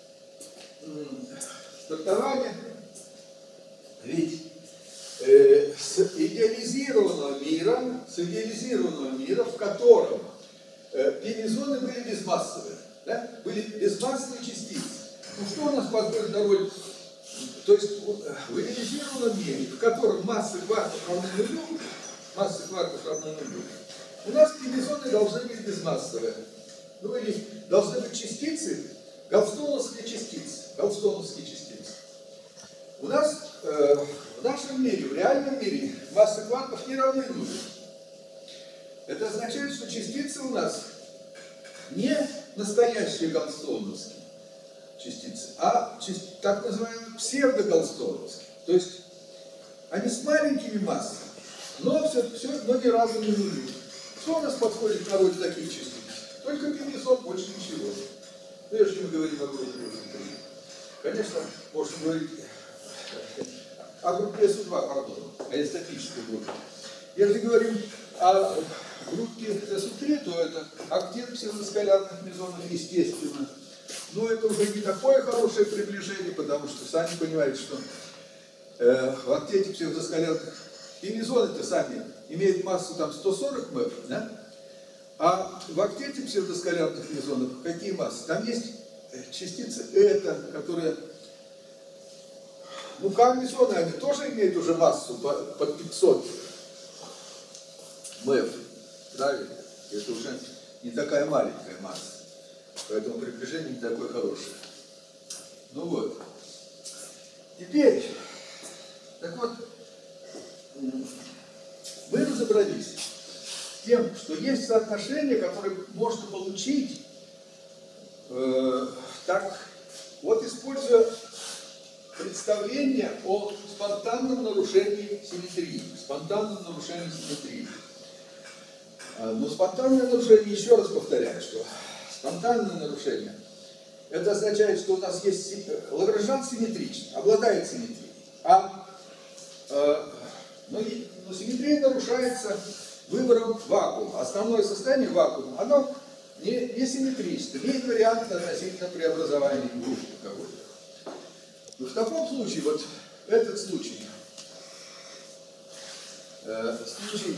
стартовали ведь э, с идеализированного мира, с идеализированного мира, в котором э, пи-мезоны были безмассовые, да? Были безмассовые частицы. Ну что у нас подходит на роль? То есть в идеализированном мире, в котором массы кварков равны нулю, массы кварков равны нулю, у нас пи-мезоны должны быть безмассовые. Ну или должны быть частицы, галстоновские частицы, галстоновские частицы. У нас э, в нашем мире, в реальном мире, массы кварков не равны нулю. Это означает, что частицы у нас не настоящие галстоновские частицы, а так называемые псевдогалстоновские. То есть они с маленькими массами, но все, все но не равны нулю. Что у нас подходит на роль таких частиц? Только пи-мезон, больше ничего. Ну, если мы говорим о группе восемь. Конечно, можно говорить о группе эс два, пардон, о изотопической группе. Если говорим о группе эс у три, то это актин псевдоскалярных мезонов, естественно. Но это уже не такое хорошее приближение, потому что сами понимаете, что э, в октете псевдоскалярных и мезоны-то сами имеют массу там сто сорок мэф, да? А в октете псевдоскалярных мезонов какие массы? Там есть частицы эта, которые, ну, к-мезоны, они тоже имеют уже массу под пятьсот мэф, правильно? Это уже не такая маленькая масса. Поэтому приближение не такое хорошее. Ну вот. Теперь, так вот, мы разобрались с тем, что есть соотношение, которое можно получить э, так, вот используя представление о спонтанном нарушении симметрии. Спонтанном нарушении симметрии. Но спонтанное нарушение, еще раз повторяю, что спонтанное нарушение, это означает, что у нас есть Лагранжан симметричный, обладает симметрией, а э, но, но симметрия нарушается выбором вакуума. Основное состояние вакуума, оно не, не симметрично, не инвариантно относительно преобразования группы какой-то. Но в таком случае, вот этот случай, э, случай,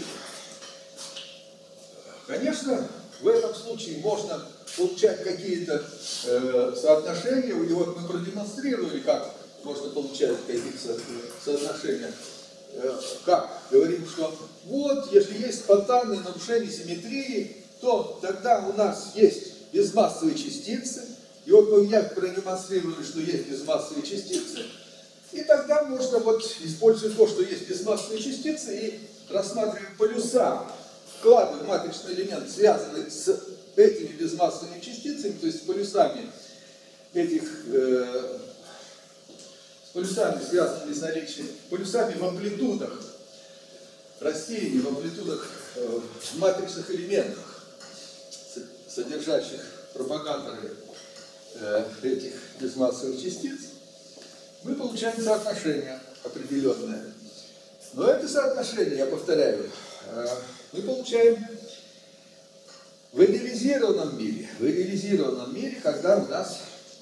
конечно, в этом случае можно получать какие-то э, соотношения, и вот мы продемонстрировали, как можно получать какие-то соотношения. Э, как? Говорим, что вот, если есть спонтанное нарушение симметрии, то тогда у нас есть безмассовые частицы, и вот мы як продемонстрировали, что есть безмассовые частицы, и тогда можно вот, используя то, что есть безмассовые частицы, и рассматривать полюса, вкладывая матричный элемент, связанный с этими безмассовыми частицами, то есть с полюсами этих, э, с полюсами, связанными с наличием, полюсами в амплитудах растений, в амплитудах э, в матричных элементах, содержащих пропагандаторы э, этих безмассовых частиц, мы получаем соотношение определенное. Но это соотношение, я повторяю, э, мы получаем в идеализированном мире, в идеализированном мире, когда у нас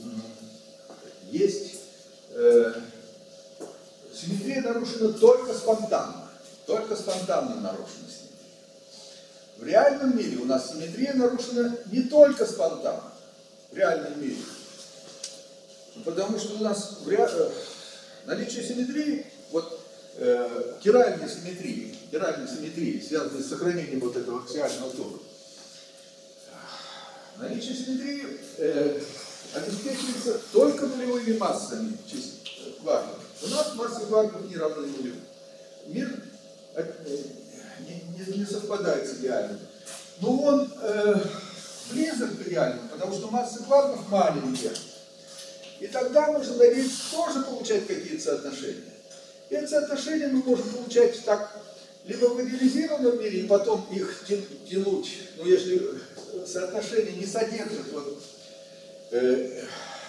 есть э, симметрия нарушена только спонтанно, только спонтанно нарушена симметрия. В реальном мире у нас симметрия нарушена не только спонтанно, в реальном мире, потому что у нас в ре... наличие симметрии, вот э, хиральной симметрии, хиральной симметрии, связанной с сохранением вот этого аксиального тура. Наличие симметрии э, обеспечивается только нулевыми массами кварков. У нас массы кварков не равны нулю. Мир э, не, не, не совпадает с идеальным. Но он э, близок к идеальному, потому что массы кварков маленькие. И тогда можно надеяться тоже получать какие-то соотношения. И эти соотношения мы можем получать так, либо в идеализированном мире, и потом их тянуть, но если соотношение не содержит вот, э,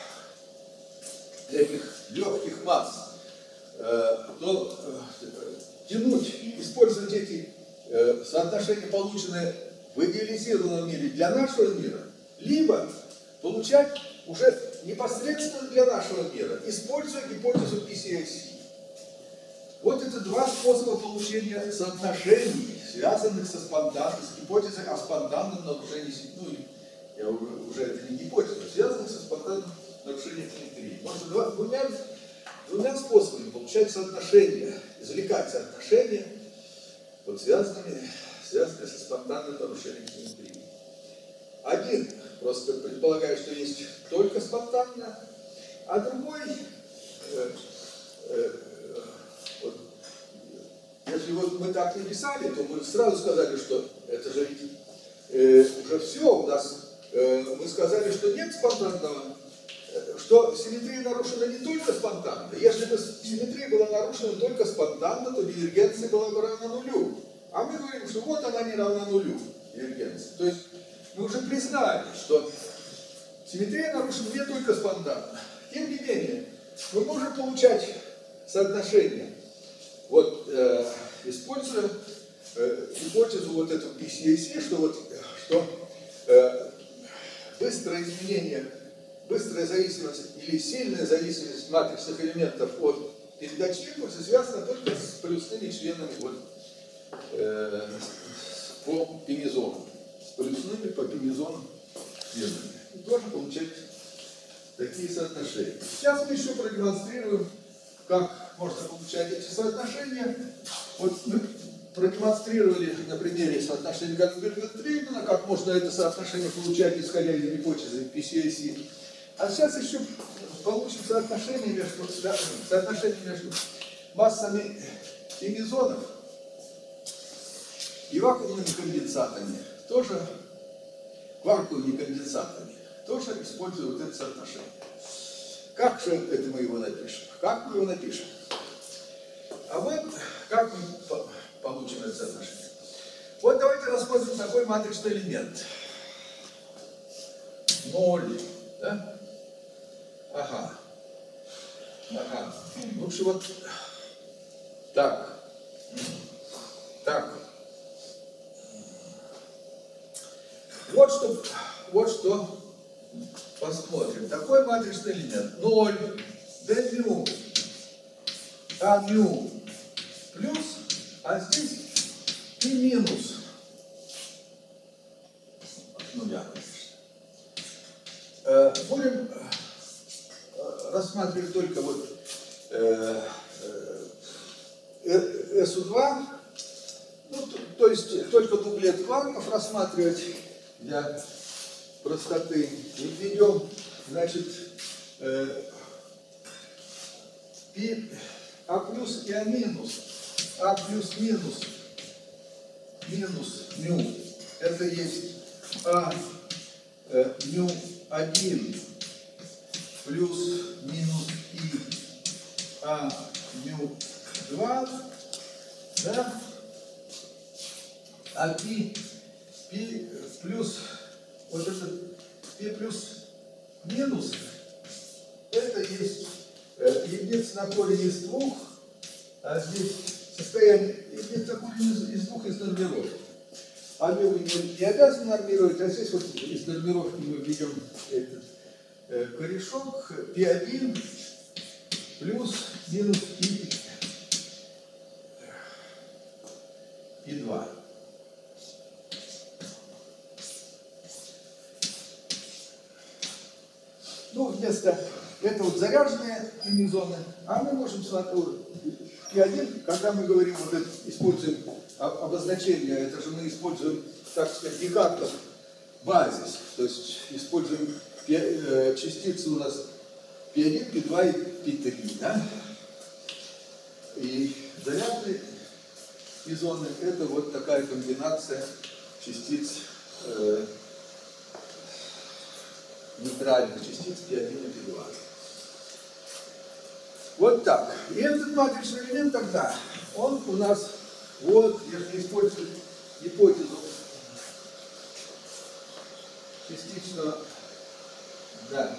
этих легких масс, э, то э, тянуть, использовать эти э, соотношения, полученные в идеализированном мире для нашего мира, либо получать уже непосредственно для нашего мира, используя гипотезу пи си ай си. Вот это два способа получения соотношений, связанных со спонтанностью, гипотезой о спонтанном нарушении симметрии. Ну, я уже, уже это не гипотеза, связанных со спонтанным нарушением симметрии. Можно два, двумя, двумя способами получать соотношения, извлекать соотношения, вот связанными, связанные со спонтанным нарушением симметрии. Один просто предполагает, что есть только спонтанно, а другой э, э, вот, если вот мы так написали, то мы сразу сказали, что это же э, уже все у нас, э, мы сказали, что нет спонтанного, э, что симметрия нарушена не только спонтанно. Если бы симметрия была нарушена только спонтанно, то дивергенция была бы равна нулю. А мы говорим, что вот она не равна нулю, дивергенция. То есть мы уже признали, что симметрия нарушена не только спонтанно. Тем не менее, мы можем получать соотношение, вот, э, используя э, гипотезу вот эту пи си эй си, что, вот, что э, быстрое изменение, быстрая зависимость или сильная зависимость матричных элементов от передачи импульса связана только с полюсными членами вот, э, по пимезону. С полюсными по пимезону членами. И тоже получать такие соотношения. Сейчас мы еще продемонстрируем, как можно получать эти соотношения. Вот мы продемонстрировали на примере соотношения Ганнберга-Треймана, как можно это соотношение получать, исходя из гипотезы пи си эй си. А сейчас еще получим соотношение между, да, соотношение между массами пимезонов и вакуумными конденсатами. Тоже кварковыми конденсатами. Тоже используя вот это соотношение. Как же это мы его напишем? Как мы его напишем? А вот как мы получим это соотношение? Вот давайте рассмотрим такой матричный элемент. Ноль. Да? Ага. Ага. Лучше вот так. Так. Вот что, вот что посмотрим. Такой матричный элемент. ноль, d мю, а мю плюс, а здесь и минус от нуля. Э, будем рассматривать только вот э, э, эс у два, ну, то, то есть только дуплет кварков рассматривать для простоты. И введем, значит, э, пи, а плюс и а минус, а плюс минус, минус мю, это есть а э, мю один плюс минус и а мю два, да, а пи, пи плюс, вот этот пи плюс минус, это есть э, единица на корень из двух, а здесь состояние единица на корень из, из двух из нормировок. А мю не, не обязан нормировать, а здесь вот из нормировки мы введем этот э, корешок пи один плюс минус пи, пи два. Ну, вместо этого вот заряженные пимезоны, а мы можем смотреть пи один, когда мы говорим, вот это, используем обозначение, это же мы используем, так сказать, декартов базис, то есть используем пи, э, частицы у нас пи один, пи два и пи три, да? И зарядные пимезоны — это вот такая комбинация частиц, э, нейтральных частиц пи один и пи два. Вот так. И этот матричный элемент тогда, он у нас, вот, если использовать гипотезу частичного, да,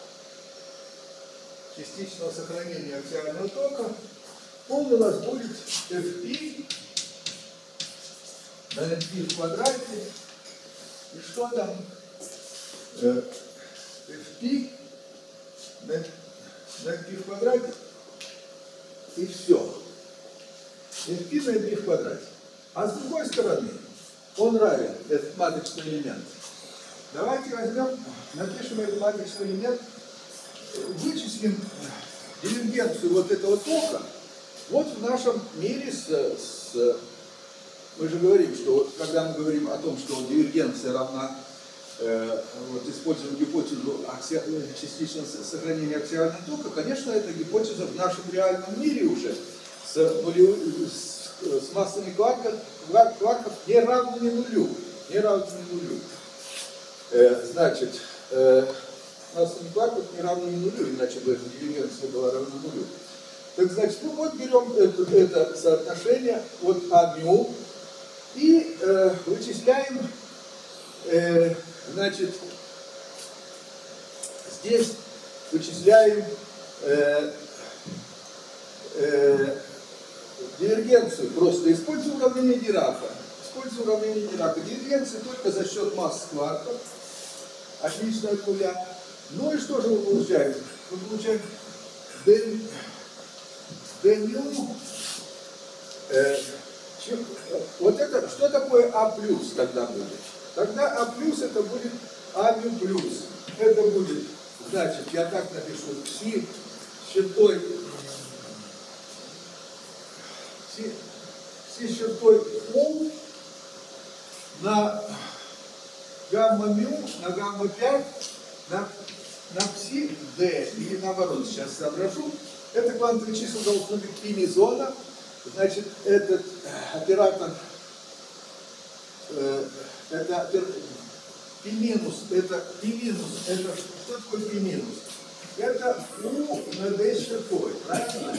частичного сохранения аксиального тока, он у нас будет Fp на Fp в квадрате. И что там? Fp на, на π в квадрате, и все. Fp на π в квадрате. А с другой стороны, он равен, этот матричный элемент. Давайте возьмем, напишем этот матричный элемент, вычислим дивергенцию вот этого тока. Вот в нашем мире с, с мы же говорим, что вот, когда мы говорим о том, что дивергенция равна, э, вот используем гипотезу акси... частичного сохранения аксиального тока, конечно, эта гипотеза в нашем реальном мире уже с, нулев... с, с массами кварков, кварков не равными нулю. Не равными нулю. Э, значит, э, массами кварков не равными нулю, иначе бы дивергенция была равна нулю. Так значит, ну вот берем это, это соотношение от а мю и э, вычисляем, э, значит, здесь вычисляем э, э, дивергенцию просто использую уравнение Дирака. Использую уравнение Дирака. Дивергенция только за счет масс кварков. Отлично от нуля. Ну и что же мы получаем? Мы получаем d, d μ. Э, чем, вот это, что такое А плюс тогда будет? Тогда А плюс это будет А μ плюс. Это будет, значит, я так напишу, пси с чертой, пси, пси с чертой У на гамма мю, на гамма пять, на, на пси d, или наоборот, сейчас соображу. Это квантовые числа должны быть пи-мезона. Значит, этот оператор, э, это пи минус, это пи минус, это что такое пи минус? Это у на d с чертой, правильно?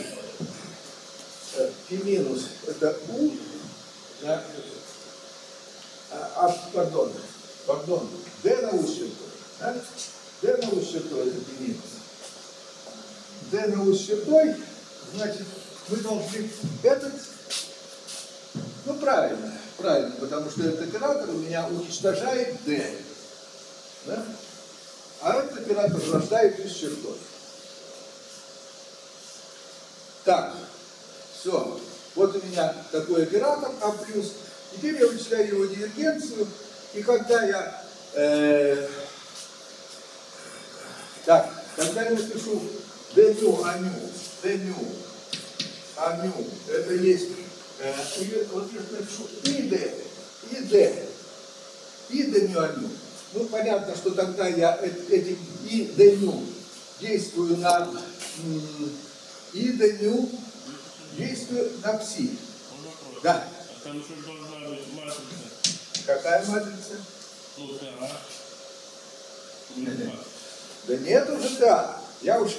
Пи минус, это у на, а, а, пардон, пардон, d на у с чертой, да? d на у с чертой это пи минус. d на у с чертой, значит, мы должны этот, ну правильно, правильно, потому что этот оператор у меня уничтожает d, да? А этот оператор рождает и с чертой. Так, все, вот у меня такой оператор А плюс. Теперь я вычисляю его дивергенцию, и когда я, э, так, когда я напишу d μ, а μ, d μ, а μ, это есть, э, вот я напишу и d, и d, и d μ, а μ. Ну, понятно, что тогда я этим и d μ действую на и d μ действую на пси. Да. Там еще должна быть матрица. Какая матрица? Ну, да. Да нет уже, да. Я уж...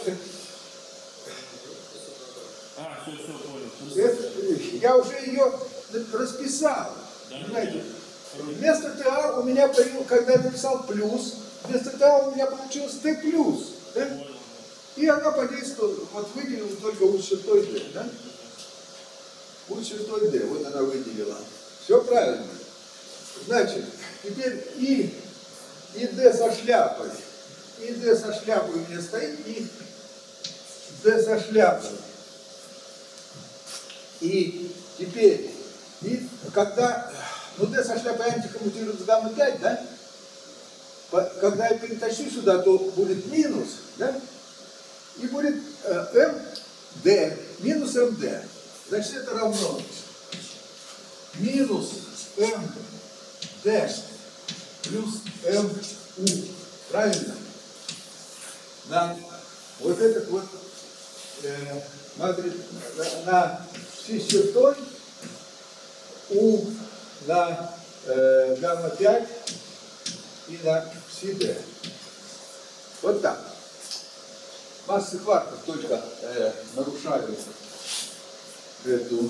А, все, все, понял. Это, я уже ее расписал. Да, понимаете? Вместо ТА у меня появилось, когда я написал плюс, вместо ТА у меня получилось Т плюс. Да? И она подействовала, вот выделила только у чертой D, да? У чертой D, вот она выделила. Все правильно. Значит, теперь и, и D со шляпой, и D со шляпой у меня стоит, и D со шляпой. И теперь, и когда, ну D со шляпой антикоммутирует с гамма пять, да? Когда я перетащу сюда, то будет минус, да? И будет э, md минус md. Значит, это равно минус md плюс mu. Правильно? На вот этот вот э, матриц, на, на пси с чертой у на э, гамма пять и на пси d. Вот так. Массы кварков только э, нарушают эту,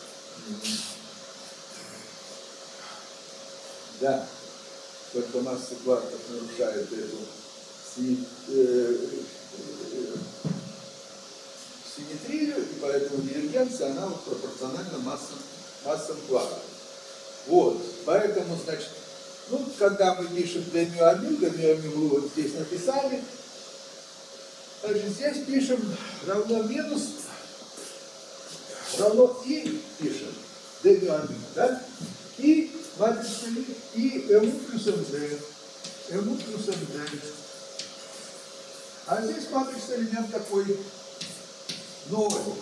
да, только массы кварков нарушают эту си, э, э, симметрию, и поэтому дивергенция, она вот пропорциональна массам, массам кварков. Вот, поэтому, значит, ну, когда мы пишем d μ а μ, d μ а μ мы вот здесь написали, значит, здесь пишем равно минус, равно и пишем d μ а μ, да? И матрица и mu плюс md, mu плюс md. А здесь матричный элемент такой новый,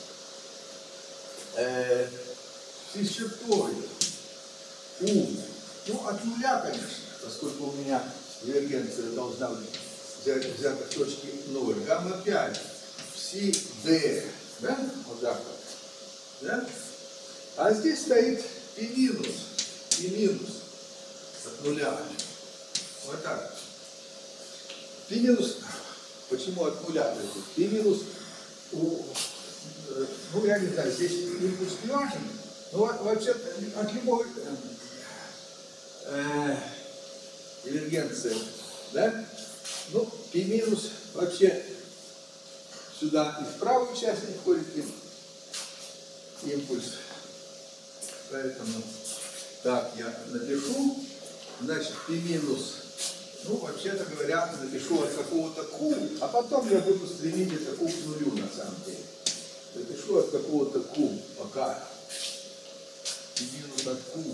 э, с чертой у, ну от нуля, конечно, поскольку у меня дивергенция должна быть взята в точке ноль, гамма пять, пси d, да, вот так вот, да? А здесь стоит и минус, и минус от нуля, вот так. Пи минус, почему от нуля? Пи минус, у, ну я не знаю, здесь импульс не важен, но вообще от любой э, дивергенции, да? Ну, пи минус вообще сюда и в правую часть не входит, и импульс. Поэтому так я напишу, значит, π минус, ну, вообще-то говоря, напишу от какого-то q, а потом я буду стремить это q к нулю на самом деле. Напишу от какого-то q пока. π минус от q.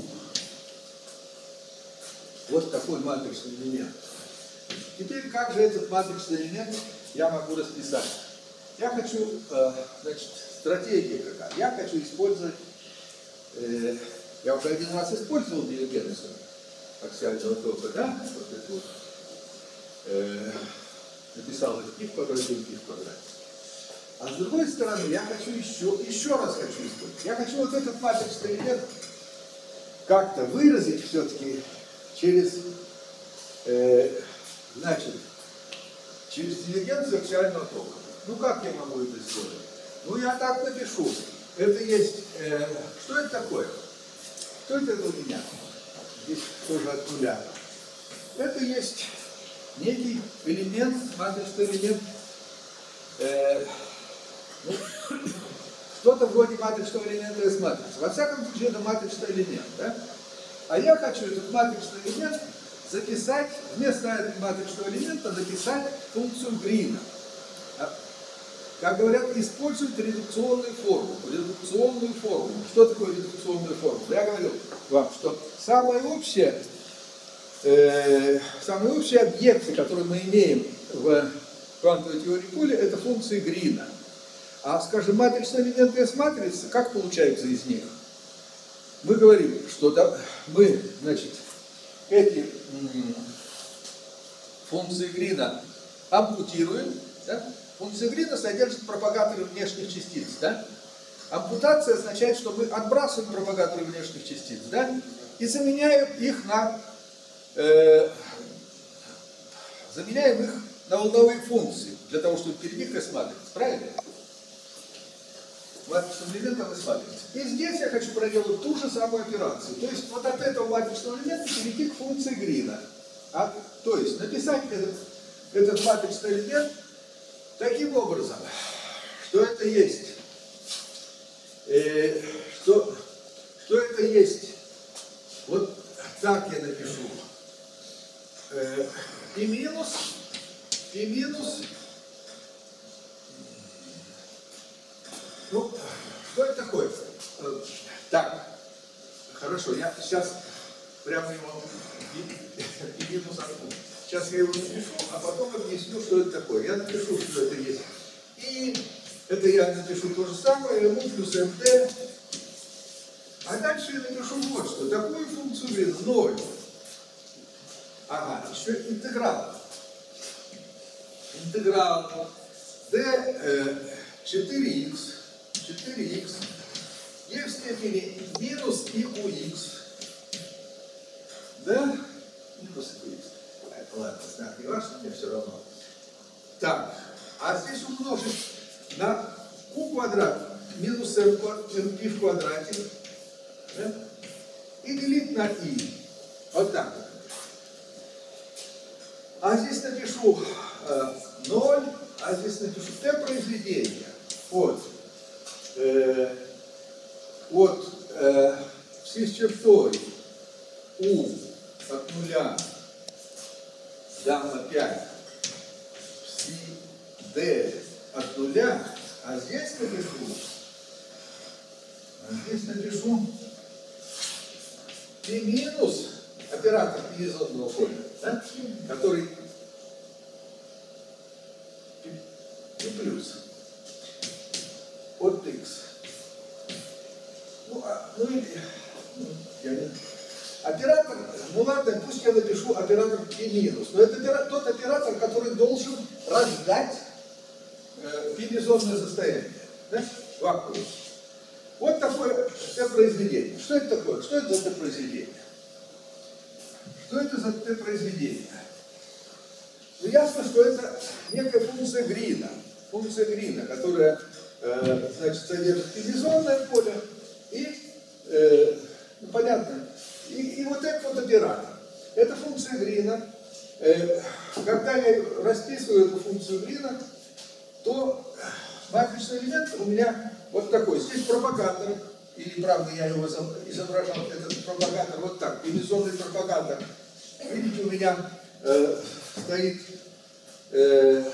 Вот такой матричный элемент. Теперь как же этот матричный элемент я могу расписать? Я хочу, э, значит, стратегия какая? Я хочу использовать, э, я уже один раз использовал дивергенцию аксиального тока, да? Вот это вот. Э, написал это π в квадрате и π в квадрате. А с другой стороны, я хочу еще, еще раз хочу использовать. Я хочу вот этот матричный элемент как-то выразить все-таки через, э, значит, через дивергенцию аксиального тока. Ну как я могу это сделать? Ну я так напишу. Это есть, э, что это такое? Что это у меня? Здесь тоже от нуля. Это есть некий элемент, матричный элемент, э, ну, что-то вроде матричного элемента S-матрицы. Во всяком случае, это матричный элемент, да? А я хочу этот матричный элемент записать, вместо этого матричного элемента записать функцию Грина. Как говорят, используют редукционную формулу. Редукционную формулу. Что такое редукционная формула? Я говорил вам, что самые общие, э, самые общие объекты, которые мы имеем в квантовой теории поля, это функции Грина. А, скажем, матричные элементы S-матрицы, как получаются из них? Мы говорим, что да, мы, значит, эти м, функции Грина ампутируем, да? Функция Грина содержит пропагаторы внешних частиц, да? Ампутация означает, что мы отбрасываем пропагаторы внешних частиц, да? И заменяем их на, э, заменяем их на волновые функции, для того, чтобы перейти к S-матрице, правильно? Матричным элементом S-матрицы. И здесь я хочу проделать ту же самую операцию. То есть вот от этого матричного элемента перейти к функции Грина. А, то есть написать этот, этот матричный элемент таким образом, что это есть, э, что, что это есть, вот так я напишу, э, π минус, π минус, ну, что это такое? Э, так, хорошо, я сейчас прямо его π минус одну. Сейчас я его напишу, а потом объясню, что это такое. Я напишу, что это есть. И это я напишу то же самое, ему плюс МТ. А дальше я напишу вот что. Такую функцию Грина ноль. Ага, еще интеграл. Интеграл d четыре икс, четыре икс, e в степени минус и у х. Да? Минус и у х. Ладно, знак не важно, мне все равно. Так, а здесь умножить на q квадрат минус mp в квадрате, да? И делить на i. Вот так вот. А здесь напишу э, ноль, а здесь напишу t произведение от, э, от э, с чертой u от нуля гамма пять пси d от нуля, а здесь напишу, а здесь напишу π минус оператор пьезонного поля, да? Который π плюс от x. Ну, а, ну или ну, я не оператор, ну ладно, пусть я напишу оператор π минус, но это оператор, тот оператор, который должен раздать э, π-мезонное состояние, да? Вакуум. Вот такое Т-произведение. Что это такое? Что это за Т-произведение? Что это за Т-произведение? Ну ясно, что это некая функция Грина. Функция Грина, которая э, значит, содержит пь-мезонное поле и, э, ну, понятно, и, и вот этот вот оператор. Это функция Грина. Э, когда я расписываю эту функцию Грина, то матричный элемент у меня вот такой. Здесь пропагандор, или правда я его изображал, этот пропагандор вот так, эмиссионный пропагандор. Видите, у меня э, стоит э,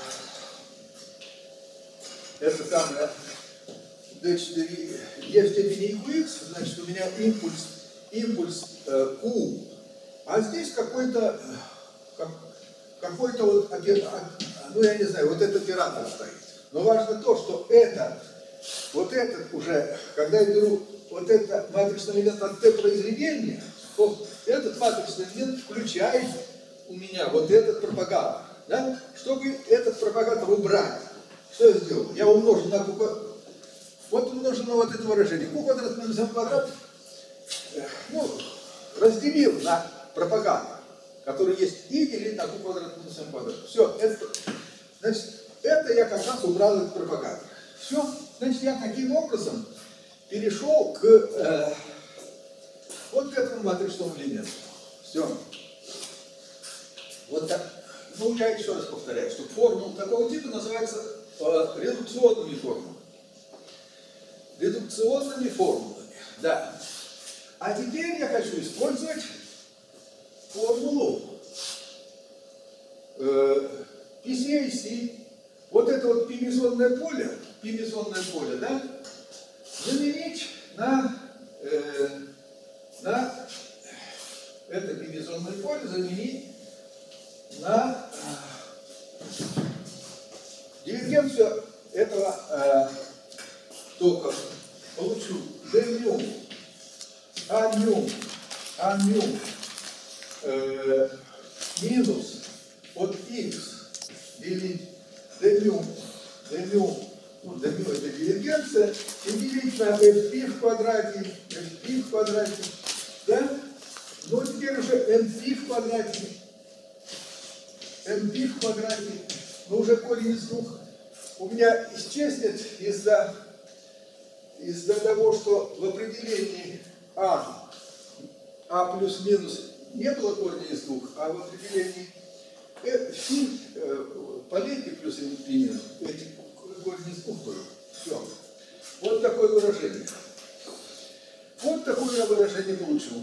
это самое значит, e в степени q, значит, у меня импульс, импульс э, Q, а здесь какой-то как, какой-то вот, ну я не знаю, вот этот оператор стоит. Но важно то, что это, вот этот уже, когда я беру вот это матричный элемент от Т-произведения, то этот матричный элемент включает у меня вот этот пропагандор. Да? Чтобы этот пропагандор убрать, что я сделал? Я умножил на Q, вот умножил на вот это выражение. Q квадрат минус m квадрат, ну, разделил на пропагандор, который есть и делить на Q квадрат минус m квадрат. Все, это, значит, это я как раз убрал этот пропагандор. Все, значит, я таким образом перешел к э, вот к этому матричному элементу. Все. Вот так. Ну, я еще раз повторяю, что формулы такого типа называются э, редукционными формулами. Редукционными формулами, да. А теперь я хочу использовать формулу э, пи си эй си. Вот это вот пимезонное поле, пимезонное поле, да, заменить на, э, на это пимезонное поле заменить на э, дивергенцию этого э, тока. Получу d μ, а μ, а μ э, минус от x делить d μ, d μ, ну, d μ это дивергенция, и делить на fp в квадрате, fp в квадрате, да? Ну, теперь уже np в квадрате, np в квадрате, но уже корень из двух у меня исчезнет из-за из-за того, что в определении а, а плюс-минус не было корня из двух, а в определении э, фи, э, полетий плюс и минус, эти корни из двух было. Все. Вот такое выражение. Вот такое я выражение получил.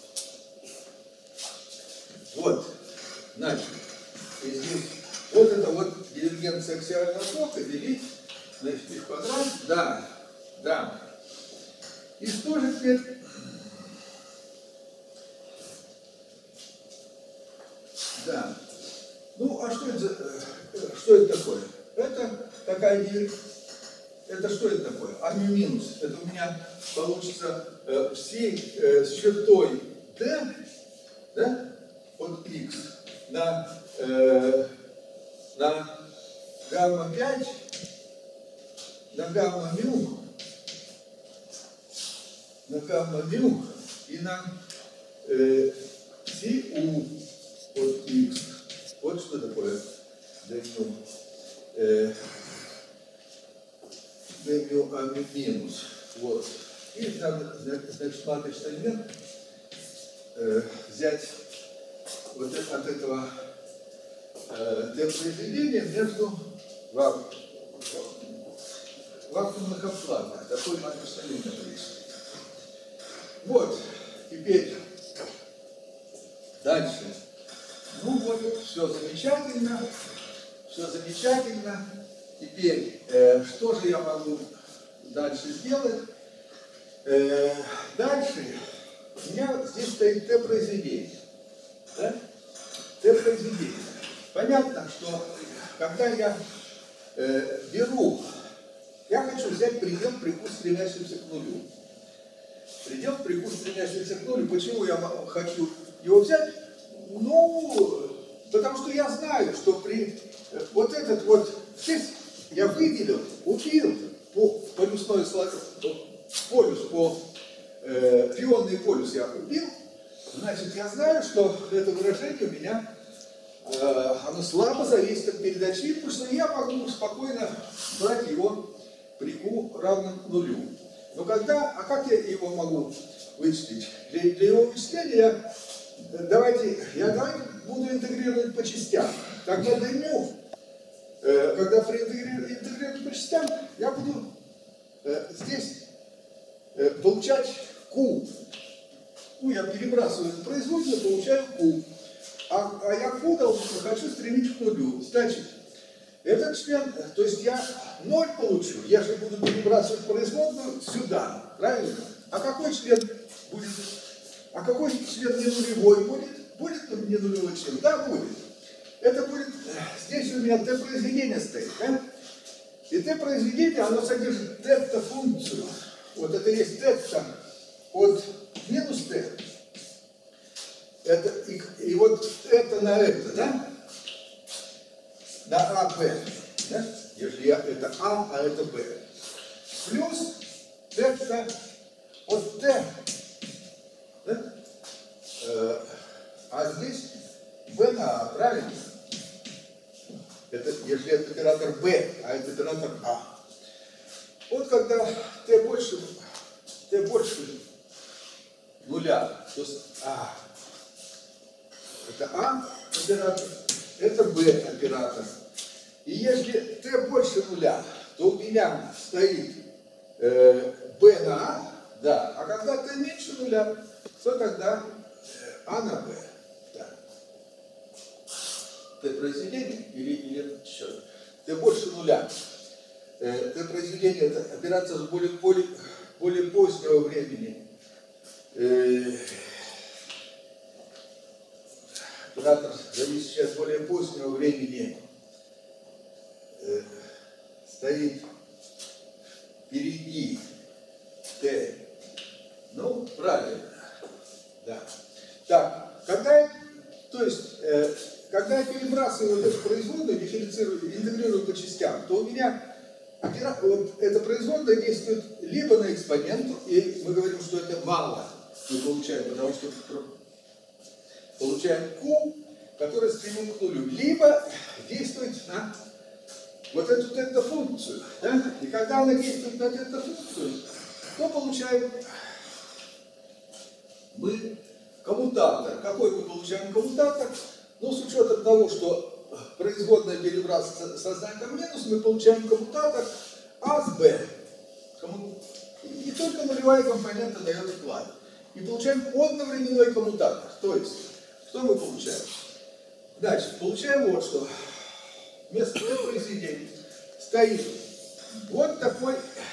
Вот. Значит, и здесь вот это вот дивергенция аксиального тока делить на f квадрат. Да. Да. И что же теперь? Да. Ну, а что это, за, что это такое? Это такая дивергенция. Это что это такое? А μ минус. Это у меня получится э, всей э, с чертой d, да, от x на, э, на гамма пять, на гамма μ, на гамма μ и на э, cu от x. Вот что такое d μ. Э, d μ а μ минус. Вот. И надо, значит, матричный элемент э, взять вот это, от этого э, d-произведения между вакуумных обкладок. Такой матричный элемент есть. Вот, теперь дальше. Ну вот, все замечательно, все замечательно. Теперь, э, что же я могу дальше сделать? Э, дальше у меня здесь стоит Т-произведение. Да? Т-произведение. Понятно, что когда я э, беру, я хочу взять предел при q стремящемся к нулю. Предел при q стремящемся к нулю. Почему я хочу его взять? Ну, потому что я знаю, что при вот этот вот здесь я выделил, убил по полюсной полюс, по э, пионный полюс я убил, значит, я знаю, что это выражение у меня э, оно слабо зависит от передачи импульса, и я могу спокойно брать его при q равном нулю. Но когда, а как я его могу вычислить? Для, для его вычисления я, давайте, я давайте буду интегрировать по частям. Когда дойму, э, когда проинтегрирую по частям, я буду э, здесь э, получать Q. Ну, я перебрасываю эту производную, получаю Q. А, а я Q должен, хочу стремить к нулю. Значит, этот член, то есть я ноль получу, я же буду перебрасывать производную сюда, правильно? А какой член будет? А какой член не нулевой будет? Будет не нулевой член? Да, будет. Это будет, здесь у меня Т-произведение стоит, да? И Т-произведение, оно содержит тета-функцию. Вот это есть тета от минус Т. Это, и, и вот это на это, да? На А, Б. Да? Если я, это А, а это Б. Плюс тета от Т. Да? Э, а здесь Б на А, правильно? Это, если это оператор Б, а это оператор А. Вот когда Т больше, Т больше нуля, то есть А. Это А оператор, это Б оператор. И если Т больше нуля, то у меня стоит э, Б на А, да, а когда Т меньше нуля, то тогда э, А на Б. Т-произведение или, или еще Т больше нуля. Э, Т-произведение это операция с более, более, более позднего времени. Э, оператор, зависящий от более позднего времени, э, стоит впереди Т. Ну, правильно. Да. Так, когда, то есть, э, когда я перебрасываю вот эту производную, дифференцирую, интегрирую по частям, то у меня вот эта производная действует либо на экспоненту, и мы говорим, что это мало мы получаем, потому что получаем Q, который стремим к нулю, либо действует на вот эту тета-функцию. Да? И когда она действует на тета-функцию, то получаем мы коммутатор. Какой мы получаем коммутатор? Ну, с учетом того, что производная перебрасывается со знаком минус, мы получаем коммутатор А с Б. И только нулевая компонента дает вклад. И получаем одновременной коммутатор. То есть, что мы получаем? Дальше, получаем вот что. Вместо произведения стоит вот такой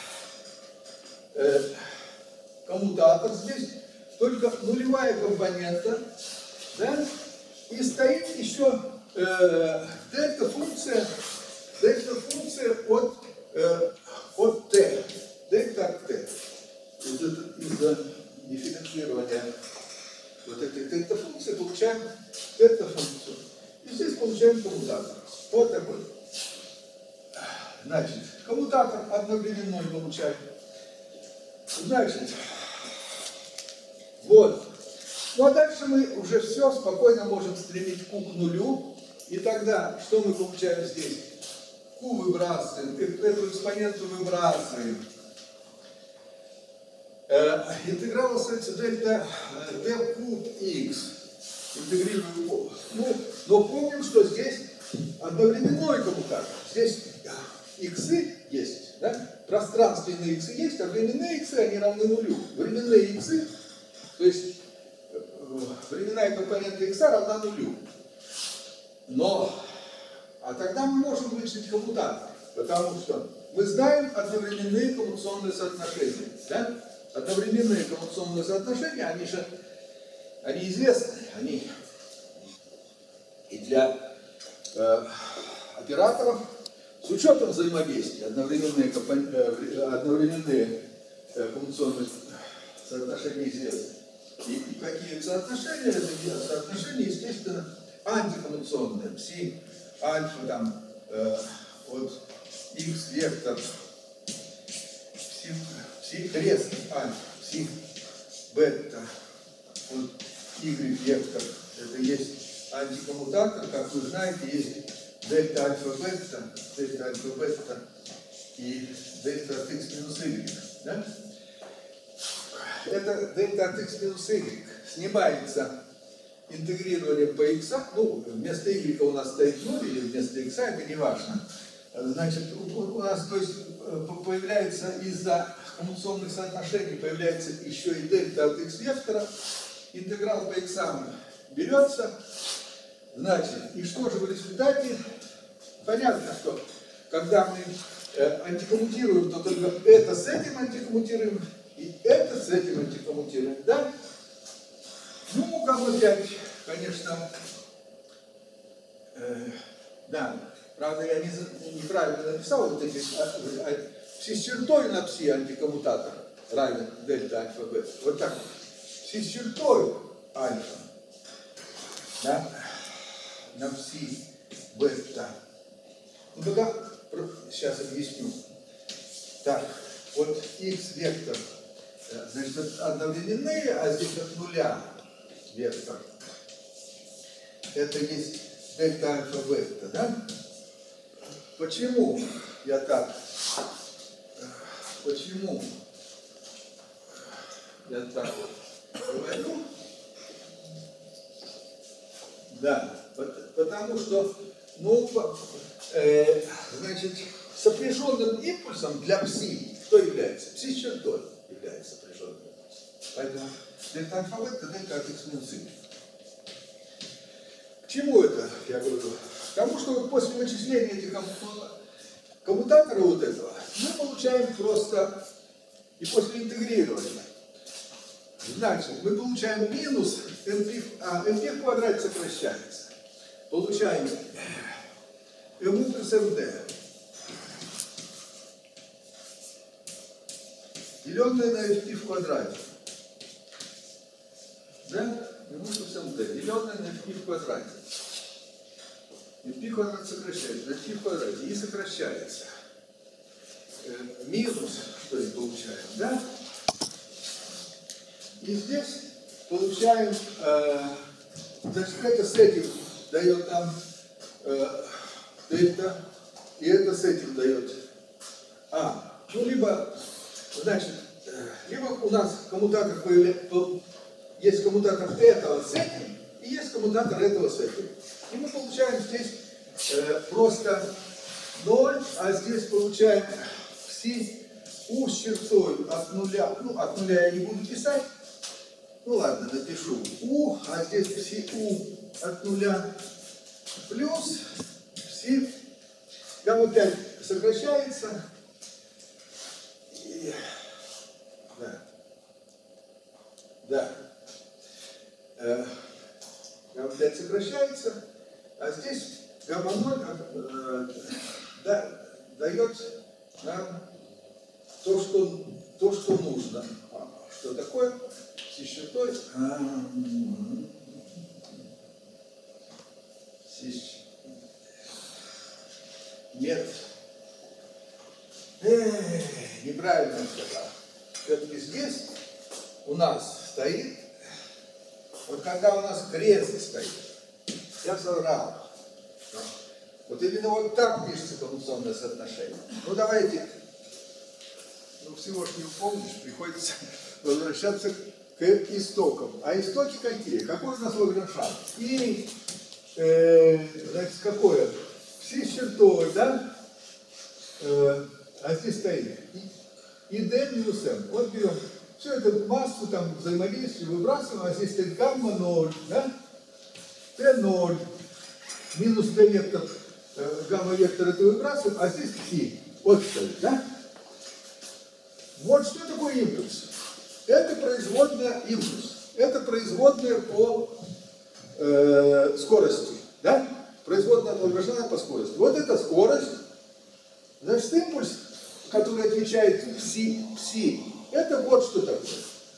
э, коммутатор. Здесь только нулевая компонента, да? И стоит еще э, дельта-функция, дельта-функция от, э, от Т, дельта от Т. Из-за дифференцирования вот этой дельта-функции получаем дельта-функцию. И здесь получаем коммутатор. Вот такой. Значит, коммутатор одновременной получаем. Значит, вот. Ну а дальше мы уже все спокойно можем стремить Q к нулю. И тогда что мы получаем здесь? Q выбрасываем, эту экспоненту выбрасываем. Э, интеграл остается дельта dqx. Интегрируем. Ну, но помним, что здесь одновременной коммутатор. Здесь иксы есть, да? Пространственные иксы есть, а временные иксы, они равны нулю. Временные иксы, то есть временная компонента x равна нулю. Но, а тогда мы можем вычислить коммутатор, потому что мы знаем одновременные коммутационные соотношения. Да? Одновременные коммутационные соотношения, они же, они известны, они и для э, операторов с учетом взаимодействия одновременные, компон... э, одновременные э, коммутационные соотношения известны. И, и какие соотношения? Это соотношения, естественно, антикоммутационные. Пси, альфа, там, э, от x вектор, пси, пси резкий альфа, пси бета, от y вектор. Это есть антикоммутатор, как вы знаете, есть дельта альфа бета, дельта альфа бета и дельта от x минус y. Да? Это дельта от x минус y снимается интегрированием по x, ну, вместо y у нас стоит ноль, или вместо x, это не важно. Значит, у, у нас, то есть, появляется из-за коммутационных соотношений, появляется еще и дельта от x вектора. Интеграл по x берется. Значит, и что же в результате? Понятно, что когда мы э, антикоммутируем, то только это с этим антикоммутируем, и это с этим антикоммутируем, да? Ну, гамма пять, конечно, э, да, правда, я не, неправильно написал вот эти, а, а, пси с чертой на пси антикоммутатор равен дельта альфа бета. Вот так вот. Пси с чертой альфа, да, на пси бета. Ну, тогда, сейчас объясню. Так, вот x вектор, значит, одновременные, а здесь от нуля вектор. Это есть дельта альфа бета, да? Почему я так? Почему я так говорю? Да, потому что, ну, э, значит, сопряженным импульсом для пси что является? Пси с чертой является сопряженным импульсом. Поэтому дельта альфа бета дельта от x минус y. К чему это, я говорю? К тому, что вот после вычисления этих коммутатора вот этого мы получаем просто, и после интегрирования, значит, мы получаем минус mp, а mp в квадрате сокращается. Получаем mu плюс md, деленное на fp в квадрате. Да? mu плюс md, деленное на fp в квадрате. fp квадрат сокращается, fp в квадрате, и сокращается. Э, минус, что мы получаем, да? И здесь получаем, э, значит, это с этим дает нам э, дельта, и это с этим дает а. Ну, либо, значит, э, либо у нас коммутатор появляется, есть коммутатор этого с этим, и есть коммутатор этого с этим. И мы получаем здесь э, просто ноль, а здесь получаем пси у с чертой от нуля. Ну, от нуля я не буду писать. Ну ладно, напишу у, а здесь пси у от нуля плюс пси. Гамма пять сокращается. И, да. Да. Э, гамма пять сокращается, а здесь гамма ноль э, да, дает нам то, что, то, что нужно. А, что такое? Пси с чертой. Нет. Эх, неправильно сказал. Все-таки здесь у нас стоит, вот когда у нас крест стоит, я соврал. Вот именно вот так пишется коммутационное соотношение. Ну давайте, ну всего ж не упомнишь, приходится возвращаться к истокам. А истоки какие? Какой у нас Лагранж? И, э, значит, какое? Пси с чертой, да? Э, а здесь стоит и d минус m. Вот берем все это массу, там, взаимодействие выбрасываем, а здесь стоит гамма ноль, да? t ноль, минус d вектор, э, гамма вектор это выбрасываем, а здесь пси. Вот стоит, да? Вот что такое импульс. Это производная импульс. Это производная по э, скорости. Да? Производная Лагранжа по скорости. Вот эта скорость. Значит, импульс, который отвечает пси, пси, это вот что такое.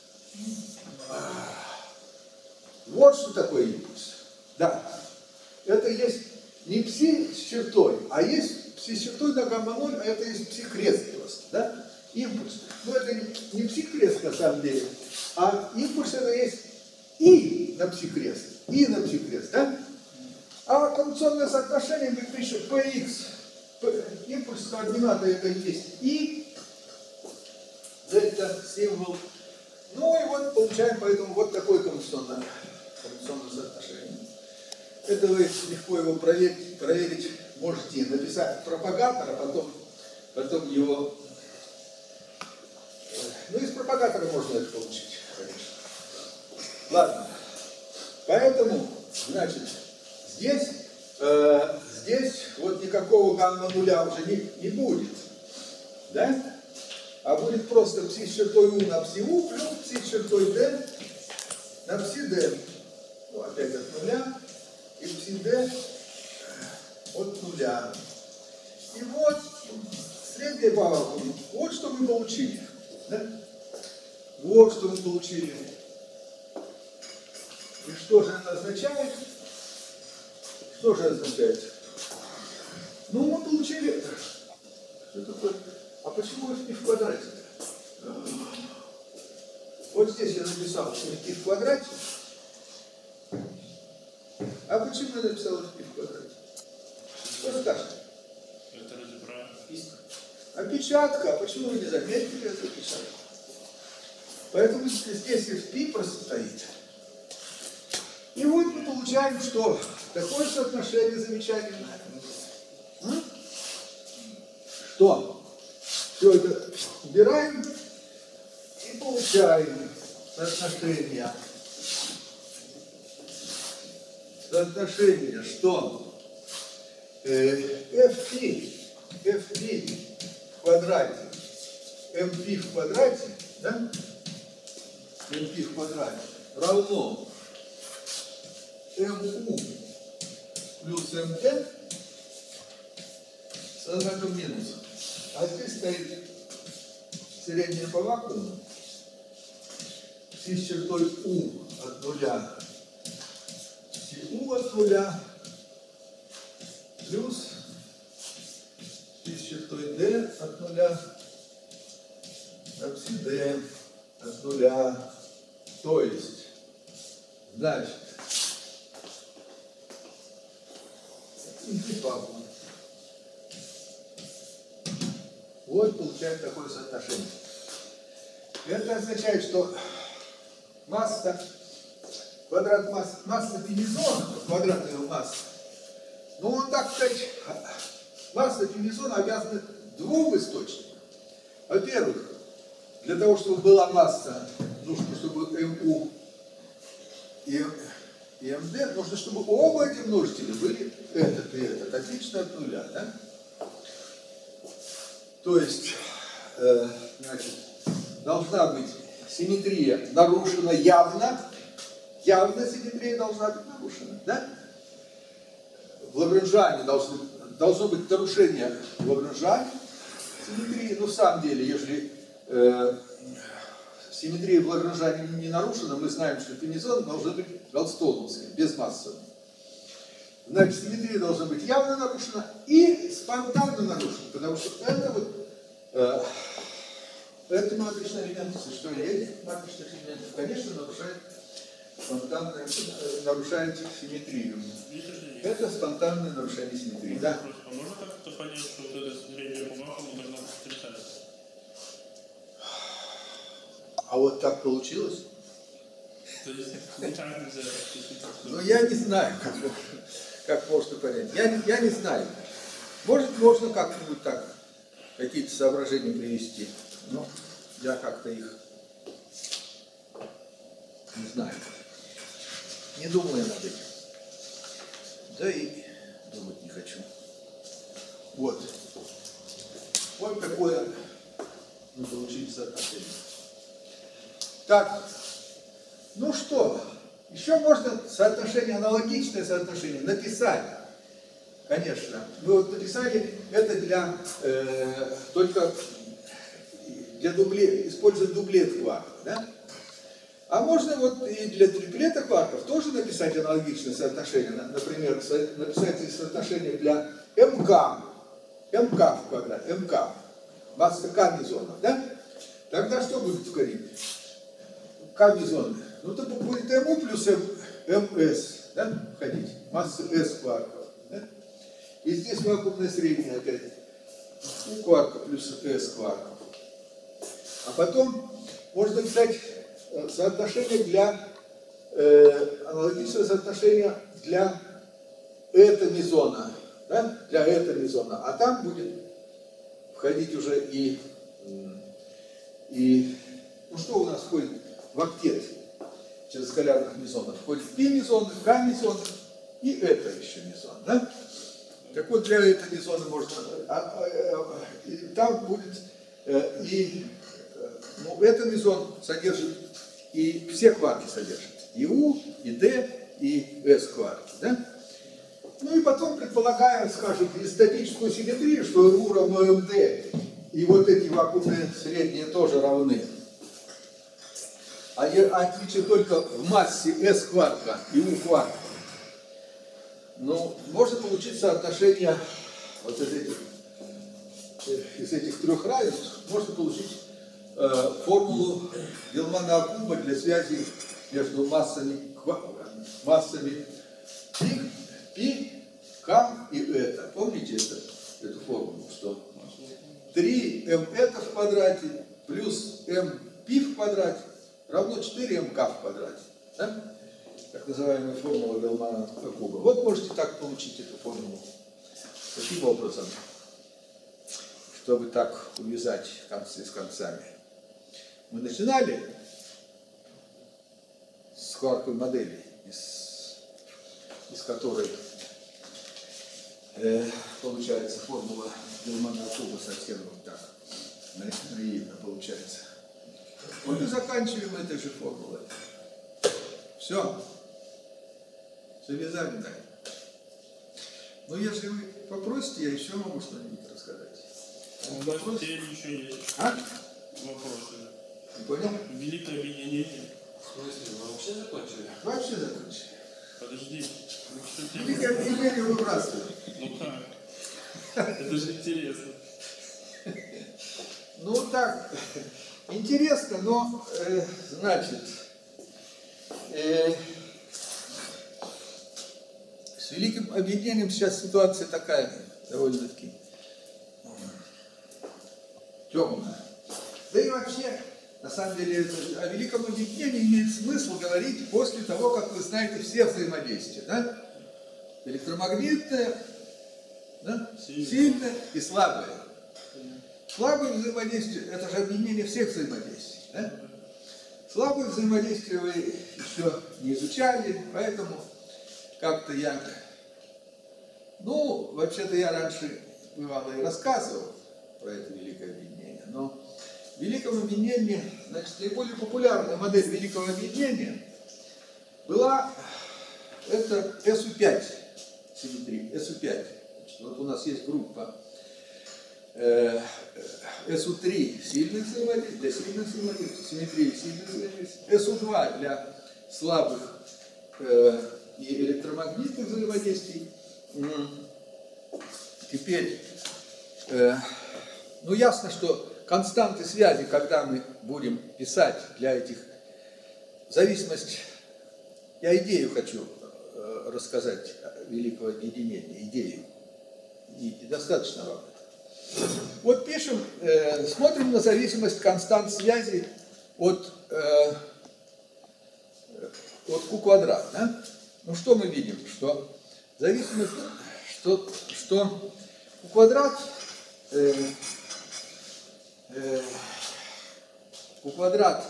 Вот что такое импульс. Да. Это есть не пси с чертой, а есть пси с чертой на гамма ноль, а это есть пси-крест просто. Да? Импульс. Но это не пси-крест на самом деле, а импульс это есть и на пси-крест, и на пси-крест, да? А коммутационное соотношение мы пишем px, импульс координата это есть и, дельта символ. Ну и вот получаем поэтому вот такое коммутационное, коммутационное соотношение. Это вы легко его проверить, проверить можете написать пропагатор, а потом потом его... Ну, из пропагатора можно это получить, конечно. Ладно. Поэтому, значит, здесь, э, здесь вот никакого гамма нуля уже не, не будет. Да? А будет просто пси с чертой у на пси у плюс пси с чертой d на пси d. Ну, опять от нуля. И пси d от нуля. И вот средняя по вакууму. Вот что мы получили. Да? Вот что мы получили. И что же это означает? Что же означает? Ну, мы получили... Что такое? А почему f в квадрате? Вот здесь я написал f в квадрате. А почему я написал f в квадрате? Что скажете? Это разобрать. Опечатка. А почему вы не заметили эту опечатку? Поэтому здесь f просто стоит. И вот мы получаем, что такое соотношение замечательное. М? Что? Все это убираем и получаем соотношение. Соотношение, что э, Fp, Fp в квадрате, mp в квадрате, да? mp в квадрате равно му плюс мт со знаком минус. А здесь стоит средняя по вакууму пси с чертой у от нуля, пси у от нуля плюс пси с чертой d от нуля на пси d от нуля. То есть, значит, вакуум. Вот получаем такое соотношение. Это означает, что масса, квадрат массы, масса фемизона, квадрат его массы, ну, он, так сказать, масса фемизона обязана двум источникам. Во-первых, для того, чтобы была масса, нужно, чтобы МУ и, и МД, нужно, чтобы оба эти множители были этот и этот, отлично от нуля, да? То есть, э, значит, должна быть симметрия нарушена явно, явно симметрия должна быть нарушена, да? В Лагранжане должны, должно быть нарушение в Лагранжане симметрии, но в самом деле, если э, симметрия в Лагранжане не нарушена, мы знаем, что фемизон должен быть галстоновский, безмассовый. Значит, симметрия должна быть явно нарушена и спонтанно нарушена, потому что это вот, э, это матричный элемент, что есть матричных элементов, конечно, нарушает спонтанное, э, нарушает симметрию. Это спонтанное нарушение симметрии. Да? А можно как-то понять, что вот это средняя по вакууму должна быть отрицательной? А вот так получилось? То есть никак нельзя. Ну, я не знаю, как, как можно понять. Я, я не знаю. Может, можно как-нибудь так какие-то соображения привести. Но я как-то их не знаю. Не думаю над этим. Да и думать не хочу. Вот. Вот такое мы получили соотношение. Так. Ну что, еще можно соотношение, аналогичное соотношение написать. Конечно. Мы вот написали это для э, только для дубле, использовать дублет кварков, да? А можно вот и для триплета кварков тоже написать аналогичное соотношение. Например, написать соотношение для МК. МК в квадрате. МК. Масса К мезонов, да? Тогда что будет в корне? К мезоны. Ну, то будет МУ плюс МС, да, входить. Масса С кварков. Да? И здесь вакуумное среднее опять. У кварка плюс С кварков. А потом можно написать соотношение для, э, аналогичное соотношение для это мезона, да? Для это мезона. А там будет входить уже и, и ну что у нас входит в октет через скалярных мезонов? Входит π-мезон, k-мезон и это еще мезон, да? Так вот, для этой мезона можно, а, а, а, и там будет э, и, ну, это мезон содержит, и все кварки содержит, и U, и D, и S кварки, да? Ну и потом предполагаем, скажем, статическую симметрию, что U равно эм дэ, и вот эти вакуумные средние тоже равны. А отличие только в массе S кварка и U кварка. Ну, можно получить соотношение вот из этих, из этих трех равенств, можно получить э, формулу Гелмана-Акуба для связи между массами, массами π, π, k и это. Помните это, эту формулу, что три эм это в квадрате плюс эм π в квадрате равно четыре эм ка в квадрате. Да? Так называемая формула Гелмана-Акуба. Вот можете так получить эту формулу. Таким образом, чтобы так увязать концы с концами. Мы начинали с кварковой модели, из, из которой э, получается формула Гелмана-Акуба совсем вот так наивно получается. Вот и заканчиваем этой же формулой. Все. Завязали, да. Но если вы попросите, я еще могу что-нибудь рассказать. У нас теперь еще есть А? вопросы. Не понял? Великое объединение. В смысле, мы вообще закончили? Вообще закончили. Подожди. Ну, что тебе- Великое объединение выбрасывают. Ну как? Это же интересно. Ну так, интересно, но, э, значит, э, с великим объединением сейчас ситуация такая, довольно-таки темная. Да и вообще, на самом деле, о великом объединении имеет смысл говорить после того, как вы знаете все взаимодействия, да? Электромагнитное, да? Сильное и слабое. Слабое взаимодействие – это же объединение всех взаимодействий. Да? Слабое взаимодействие вы еще не изучали, поэтому как-то я… Ну, вообще-то я раньше, бывало, и рассказывал про это великое объединение, но в великом объединении, значит, наиболее популярная модель великого объединения была это эс у пять симметрия, эс у пять. Значит, вот у нас есть группа эс у три сильных взаимодействий, для сильных взаимодействий, симметрии сильных взаимодействий, эс у два для слабых э, и электромагнитных взаимодействий. Теперь, э, ну ясно, что константы связи, когда мы будем писать для этих, зависимость, я идею хочу э, рассказать великого объединения, идею, и, и достаточно вам. Вот пишем, э, смотрим на зависимость констант связи от, э, от Q квадрат. Да? Ну что мы видим? Что зависимость, что, что Q квадрат, э, э, Q квадрат,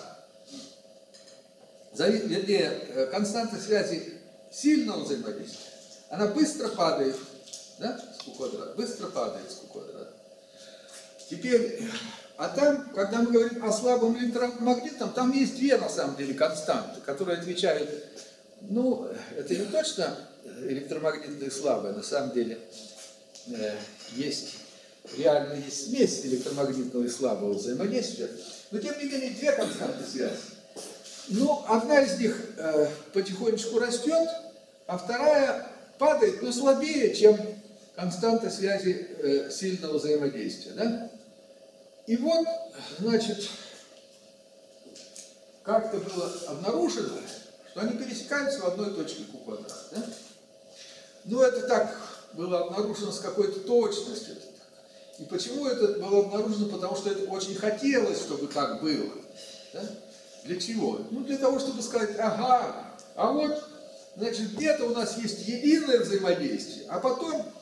зави, вернее, константа связи сильного взаимодействия, она быстро падает, да, с Q квадрат, быстро падает с Q квадрат. Теперь, а там, когда мы говорим о слабом электромагнитном, там есть две, на самом деле, константы, которые отвечают, ну, это не точно электромагнитное слабое, на самом деле, э, есть, реально есть смесь электромагнитного и слабого взаимодействия, но, тем не менее, две константы связи. Ну, одна из них э, потихонечку растет, а вторая падает, но слабее, чем константа связи э, сильного взаимодействия, да? И вот, значит, как-то было обнаружено, что они пересекаются в одной точке Q квадрат, да? Ну, это так было обнаружено с какой-то точностью. И почему это было обнаружено? Потому что это очень хотелось, чтобы так было. Да? Для чего? Ну, для того, чтобы сказать, ага, а вот, значит, где-то у нас есть единое взаимодействие, а потом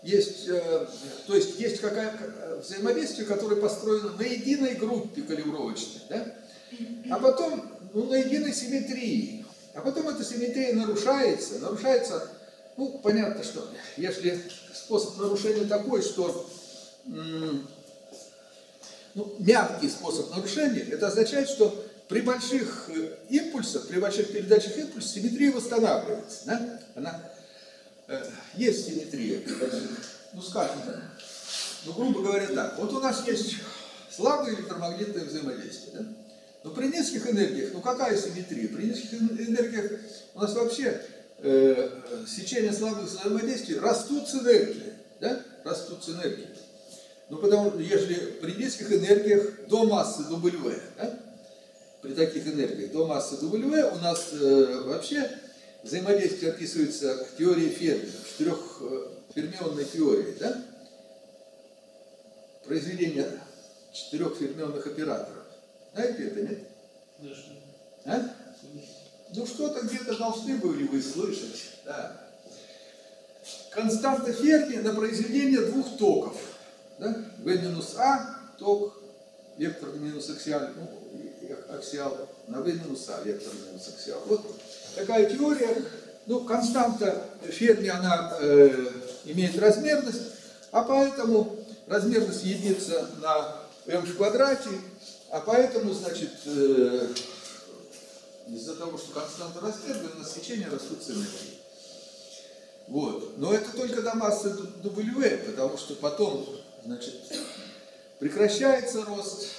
есть, э, то есть есть какая взаимодействие, которое построено на единой группе калибровочной, да? А потом ну, на единой симметрии. А потом эта симметрия нарушается, нарушается, ну, понятно, что если способ нарушения такой, что м, ну, мягкий способ нарушения, это означает, что при больших импульсах, при больших передачах импульсов симметрия восстанавливается. Да? Она, э, есть симметрия. Ну, скажем, ну, грубо говоря так. Вот у нас есть слабое электромагнитное взаимодействие. Да? Но при низких энергиях, ну какая симметрия? При низких энергиях у нас вообще э, сечение слабых взаимодействий растут с энергией. Да? Растут с энергией. Ну, потому что если при низких энергиях до массы W, да? При таких энергиях до массы W у нас э, вообще взаимодействие описывается в теории Ферми, в четырехфермионной теории, да? Произведение четырехфермионных операторов. Знаете это, нет? А? Ну, что-то где-то должны были вы слышать. Да. Константа Ферми на произведение двух токов. Да? V минус А, ток, вектор минус аксиал, ну, аксиал, на V минус А, вектор минус аксиал. Вот такая теория. Ну, константа Ферми, она э, имеет размерность, а поэтому размерность единица на m в квадрате, а поэтому, значит, э, из-за того, что константа размерная, сечения растут с энергией. Вот. Но это только до массы W, потому что потом, значит, прекращается рост.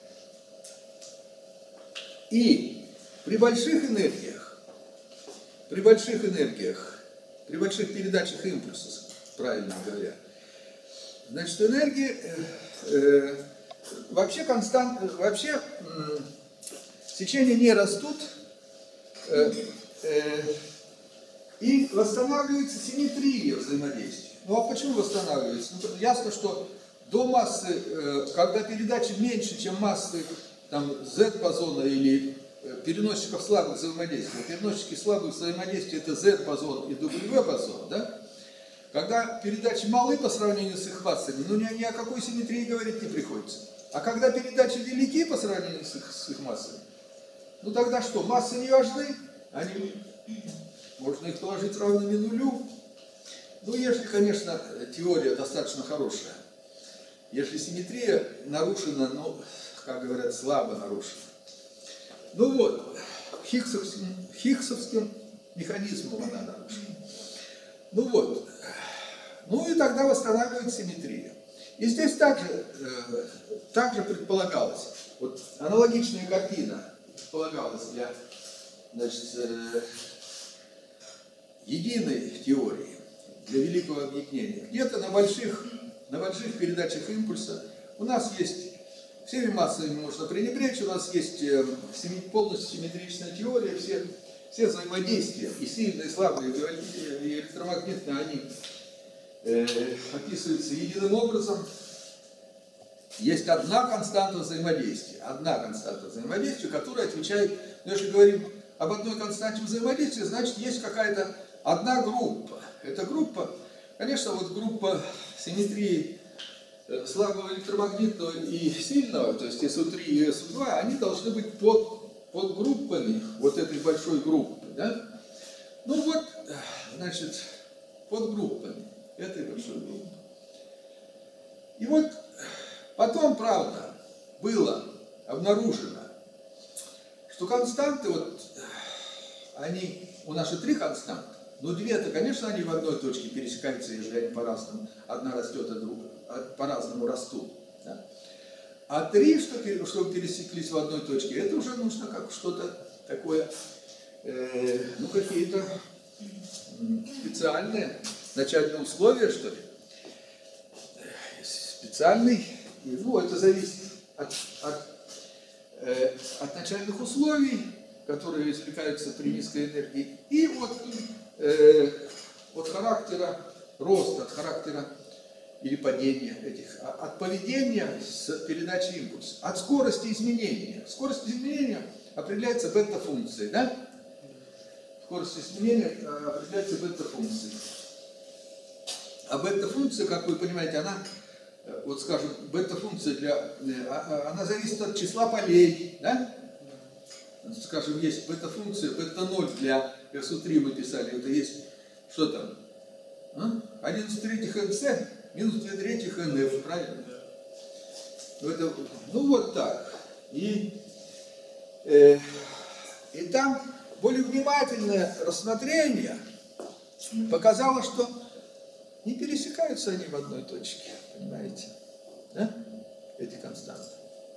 И при больших энергиях, при больших энергиях, при больших передачах импульсов, правильно говоря, значит, энергии э, э, вообще констант, вообще э, сечения не растут, э, э, и восстанавливается симметрия взаимодействия. Ну а почему восстанавливается? Ну, ясно, что до массы, э, когда передача меньше, чем массы там, Z-бозона или э, переносчиков слабых взаимодействий, переносчики слабых взаимодействий это Z-бозон и W-бозон, да? Когда передачи малы по сравнению с их массами, ну ни, ни о какой симметрии говорить не приходится. А когда передачи велики по сравнению с их, с их массами, ну тогда что, массы не важны? Они, можно их положить равными нулю. Ну, если, конечно, теория достаточно хорошая. Если симметрия нарушена, ну, как говорят, слабо нарушена. Ну вот, хиггсовским, хиггсовским механизмом она нарушена. Ну вот. Ну и тогда восстанавливается симметрия. И здесь также, э, также предполагалось, вот аналогичная картина предполагалась для, значит, э, единой теории, для великого объединения. Где-то на больших, на больших передачах импульса у нас есть, всеми массами можно пренебречь, у нас есть э, полностью симметричная теория, все, все взаимодействия, и сильные, и слабые, и электромагнитные, они э, описываются единым образом. Есть одна константа взаимодействия, одна константа взаимодействия, которая отвечает, ну, если говорим об одной константе взаимодействия, значит, есть какая-то одна группа. Эта группа, конечно, вот группа симметрии слабого электромагнитного и сильного, то есть эс о три и эс о два, они должны быть под, под группами вот этой большой группы, да? Ну вот, значит, под группами этой большой группы. И вот потом, правда, было обнаружено, что константы, вот, они, у нас же три константы, но две-то, конечно, они в одной точке пересекаются, если они по-разному, одна растет, а другая по-разному растут. Да? А три, что, чтобы пересеклись в одной точке, это уже нужно как что-то такое, э, ну, какие-то специальные начальные условия, что ли. Специальный, ну, это зависит от, от, э, от начальных условий, которые извлекаются при низкой энергии, и от, э, от характера роста, от характера или падения этих, от поведения с передачей импульса, от скорости изменения. Скорость изменения определяется бета-функцией, да? Скорость изменения определяется бета-функцией. А бета-функция, как вы понимаете, она, вот скажем, бета-функция для, она зависит от числа полей, да? Скажем, есть бета-функция, бета ноль для эс у три мы писали, это есть, что там? А? одиннадцать третьих эн си минус две третьих эн эф, правильно? Ну, это, ну вот так. И, э, и там более внимательное рассмотрение показало, что не пересекаются они в одной точке, понимаете? Да? Эти константы.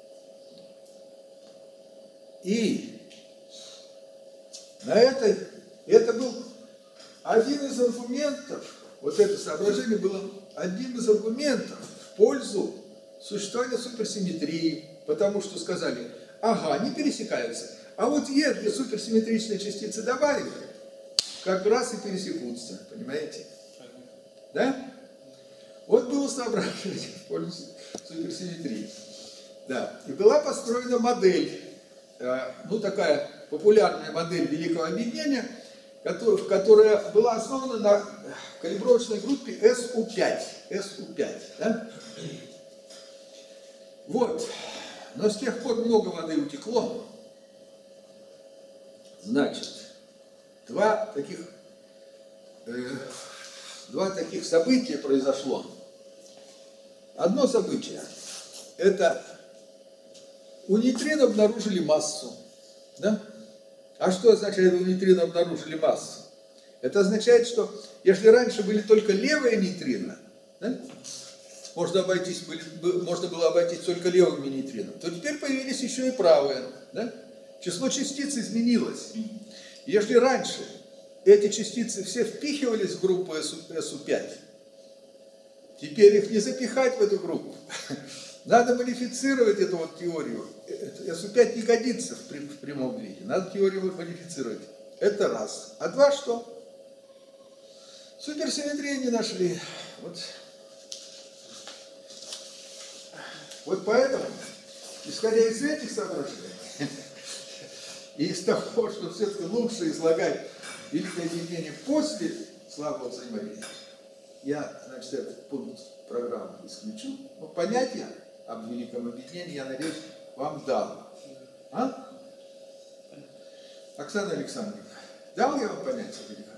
И на это, это был один из аргументов, вот это соображение было один из аргументов в пользу существования суперсимметрии, потому что сказали, ага, не пересекаются, а вот если суперсимметричные частицы добавили, как раз и пересекутся, понимаете? Да? Вот было соображение в пользу суперсимметрии. Да. И была построена модель, ну такая популярная модель великого объединения, которая была основана на калибровочной группе эс у пять. эс у пять, да? Вот. Но с тех пор много воды утекло. Значит, два таких, э, два таких события произошло. Одно событие – это у нейтрин обнаружили массу. Да? А что означает, у нейтрина обнаружили массу? Это означает, что если раньше были только левые нейтрино, да, можно, обойтись, были, можно было обойтись только левыми нейтрино, то теперь появились еще и правые. Да? Число частиц изменилось. Если раньше эти частицы все впихивались в группу эс у пять, теперь их не запихать в эту группу. Надо модифицировать эту вот теорию. эс у пять не годится в прямом виде. Надо теорию модифицировать. Это раз. А два что? Суперсимметрии не нашли. Вот. Вот поэтому, исходя из этих соображений, и из того, что все-таки лучше излагать великое объединение после слабого взаимодействия, я, значит, этот пункт программы исключу. Но понятие об великом объединении, я надеюсь, вам дал. А? Оксана Александровна, дал я вам понятие великого?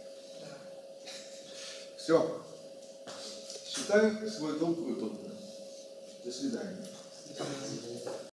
Все. Считаю свой долг выполненным. До свидания.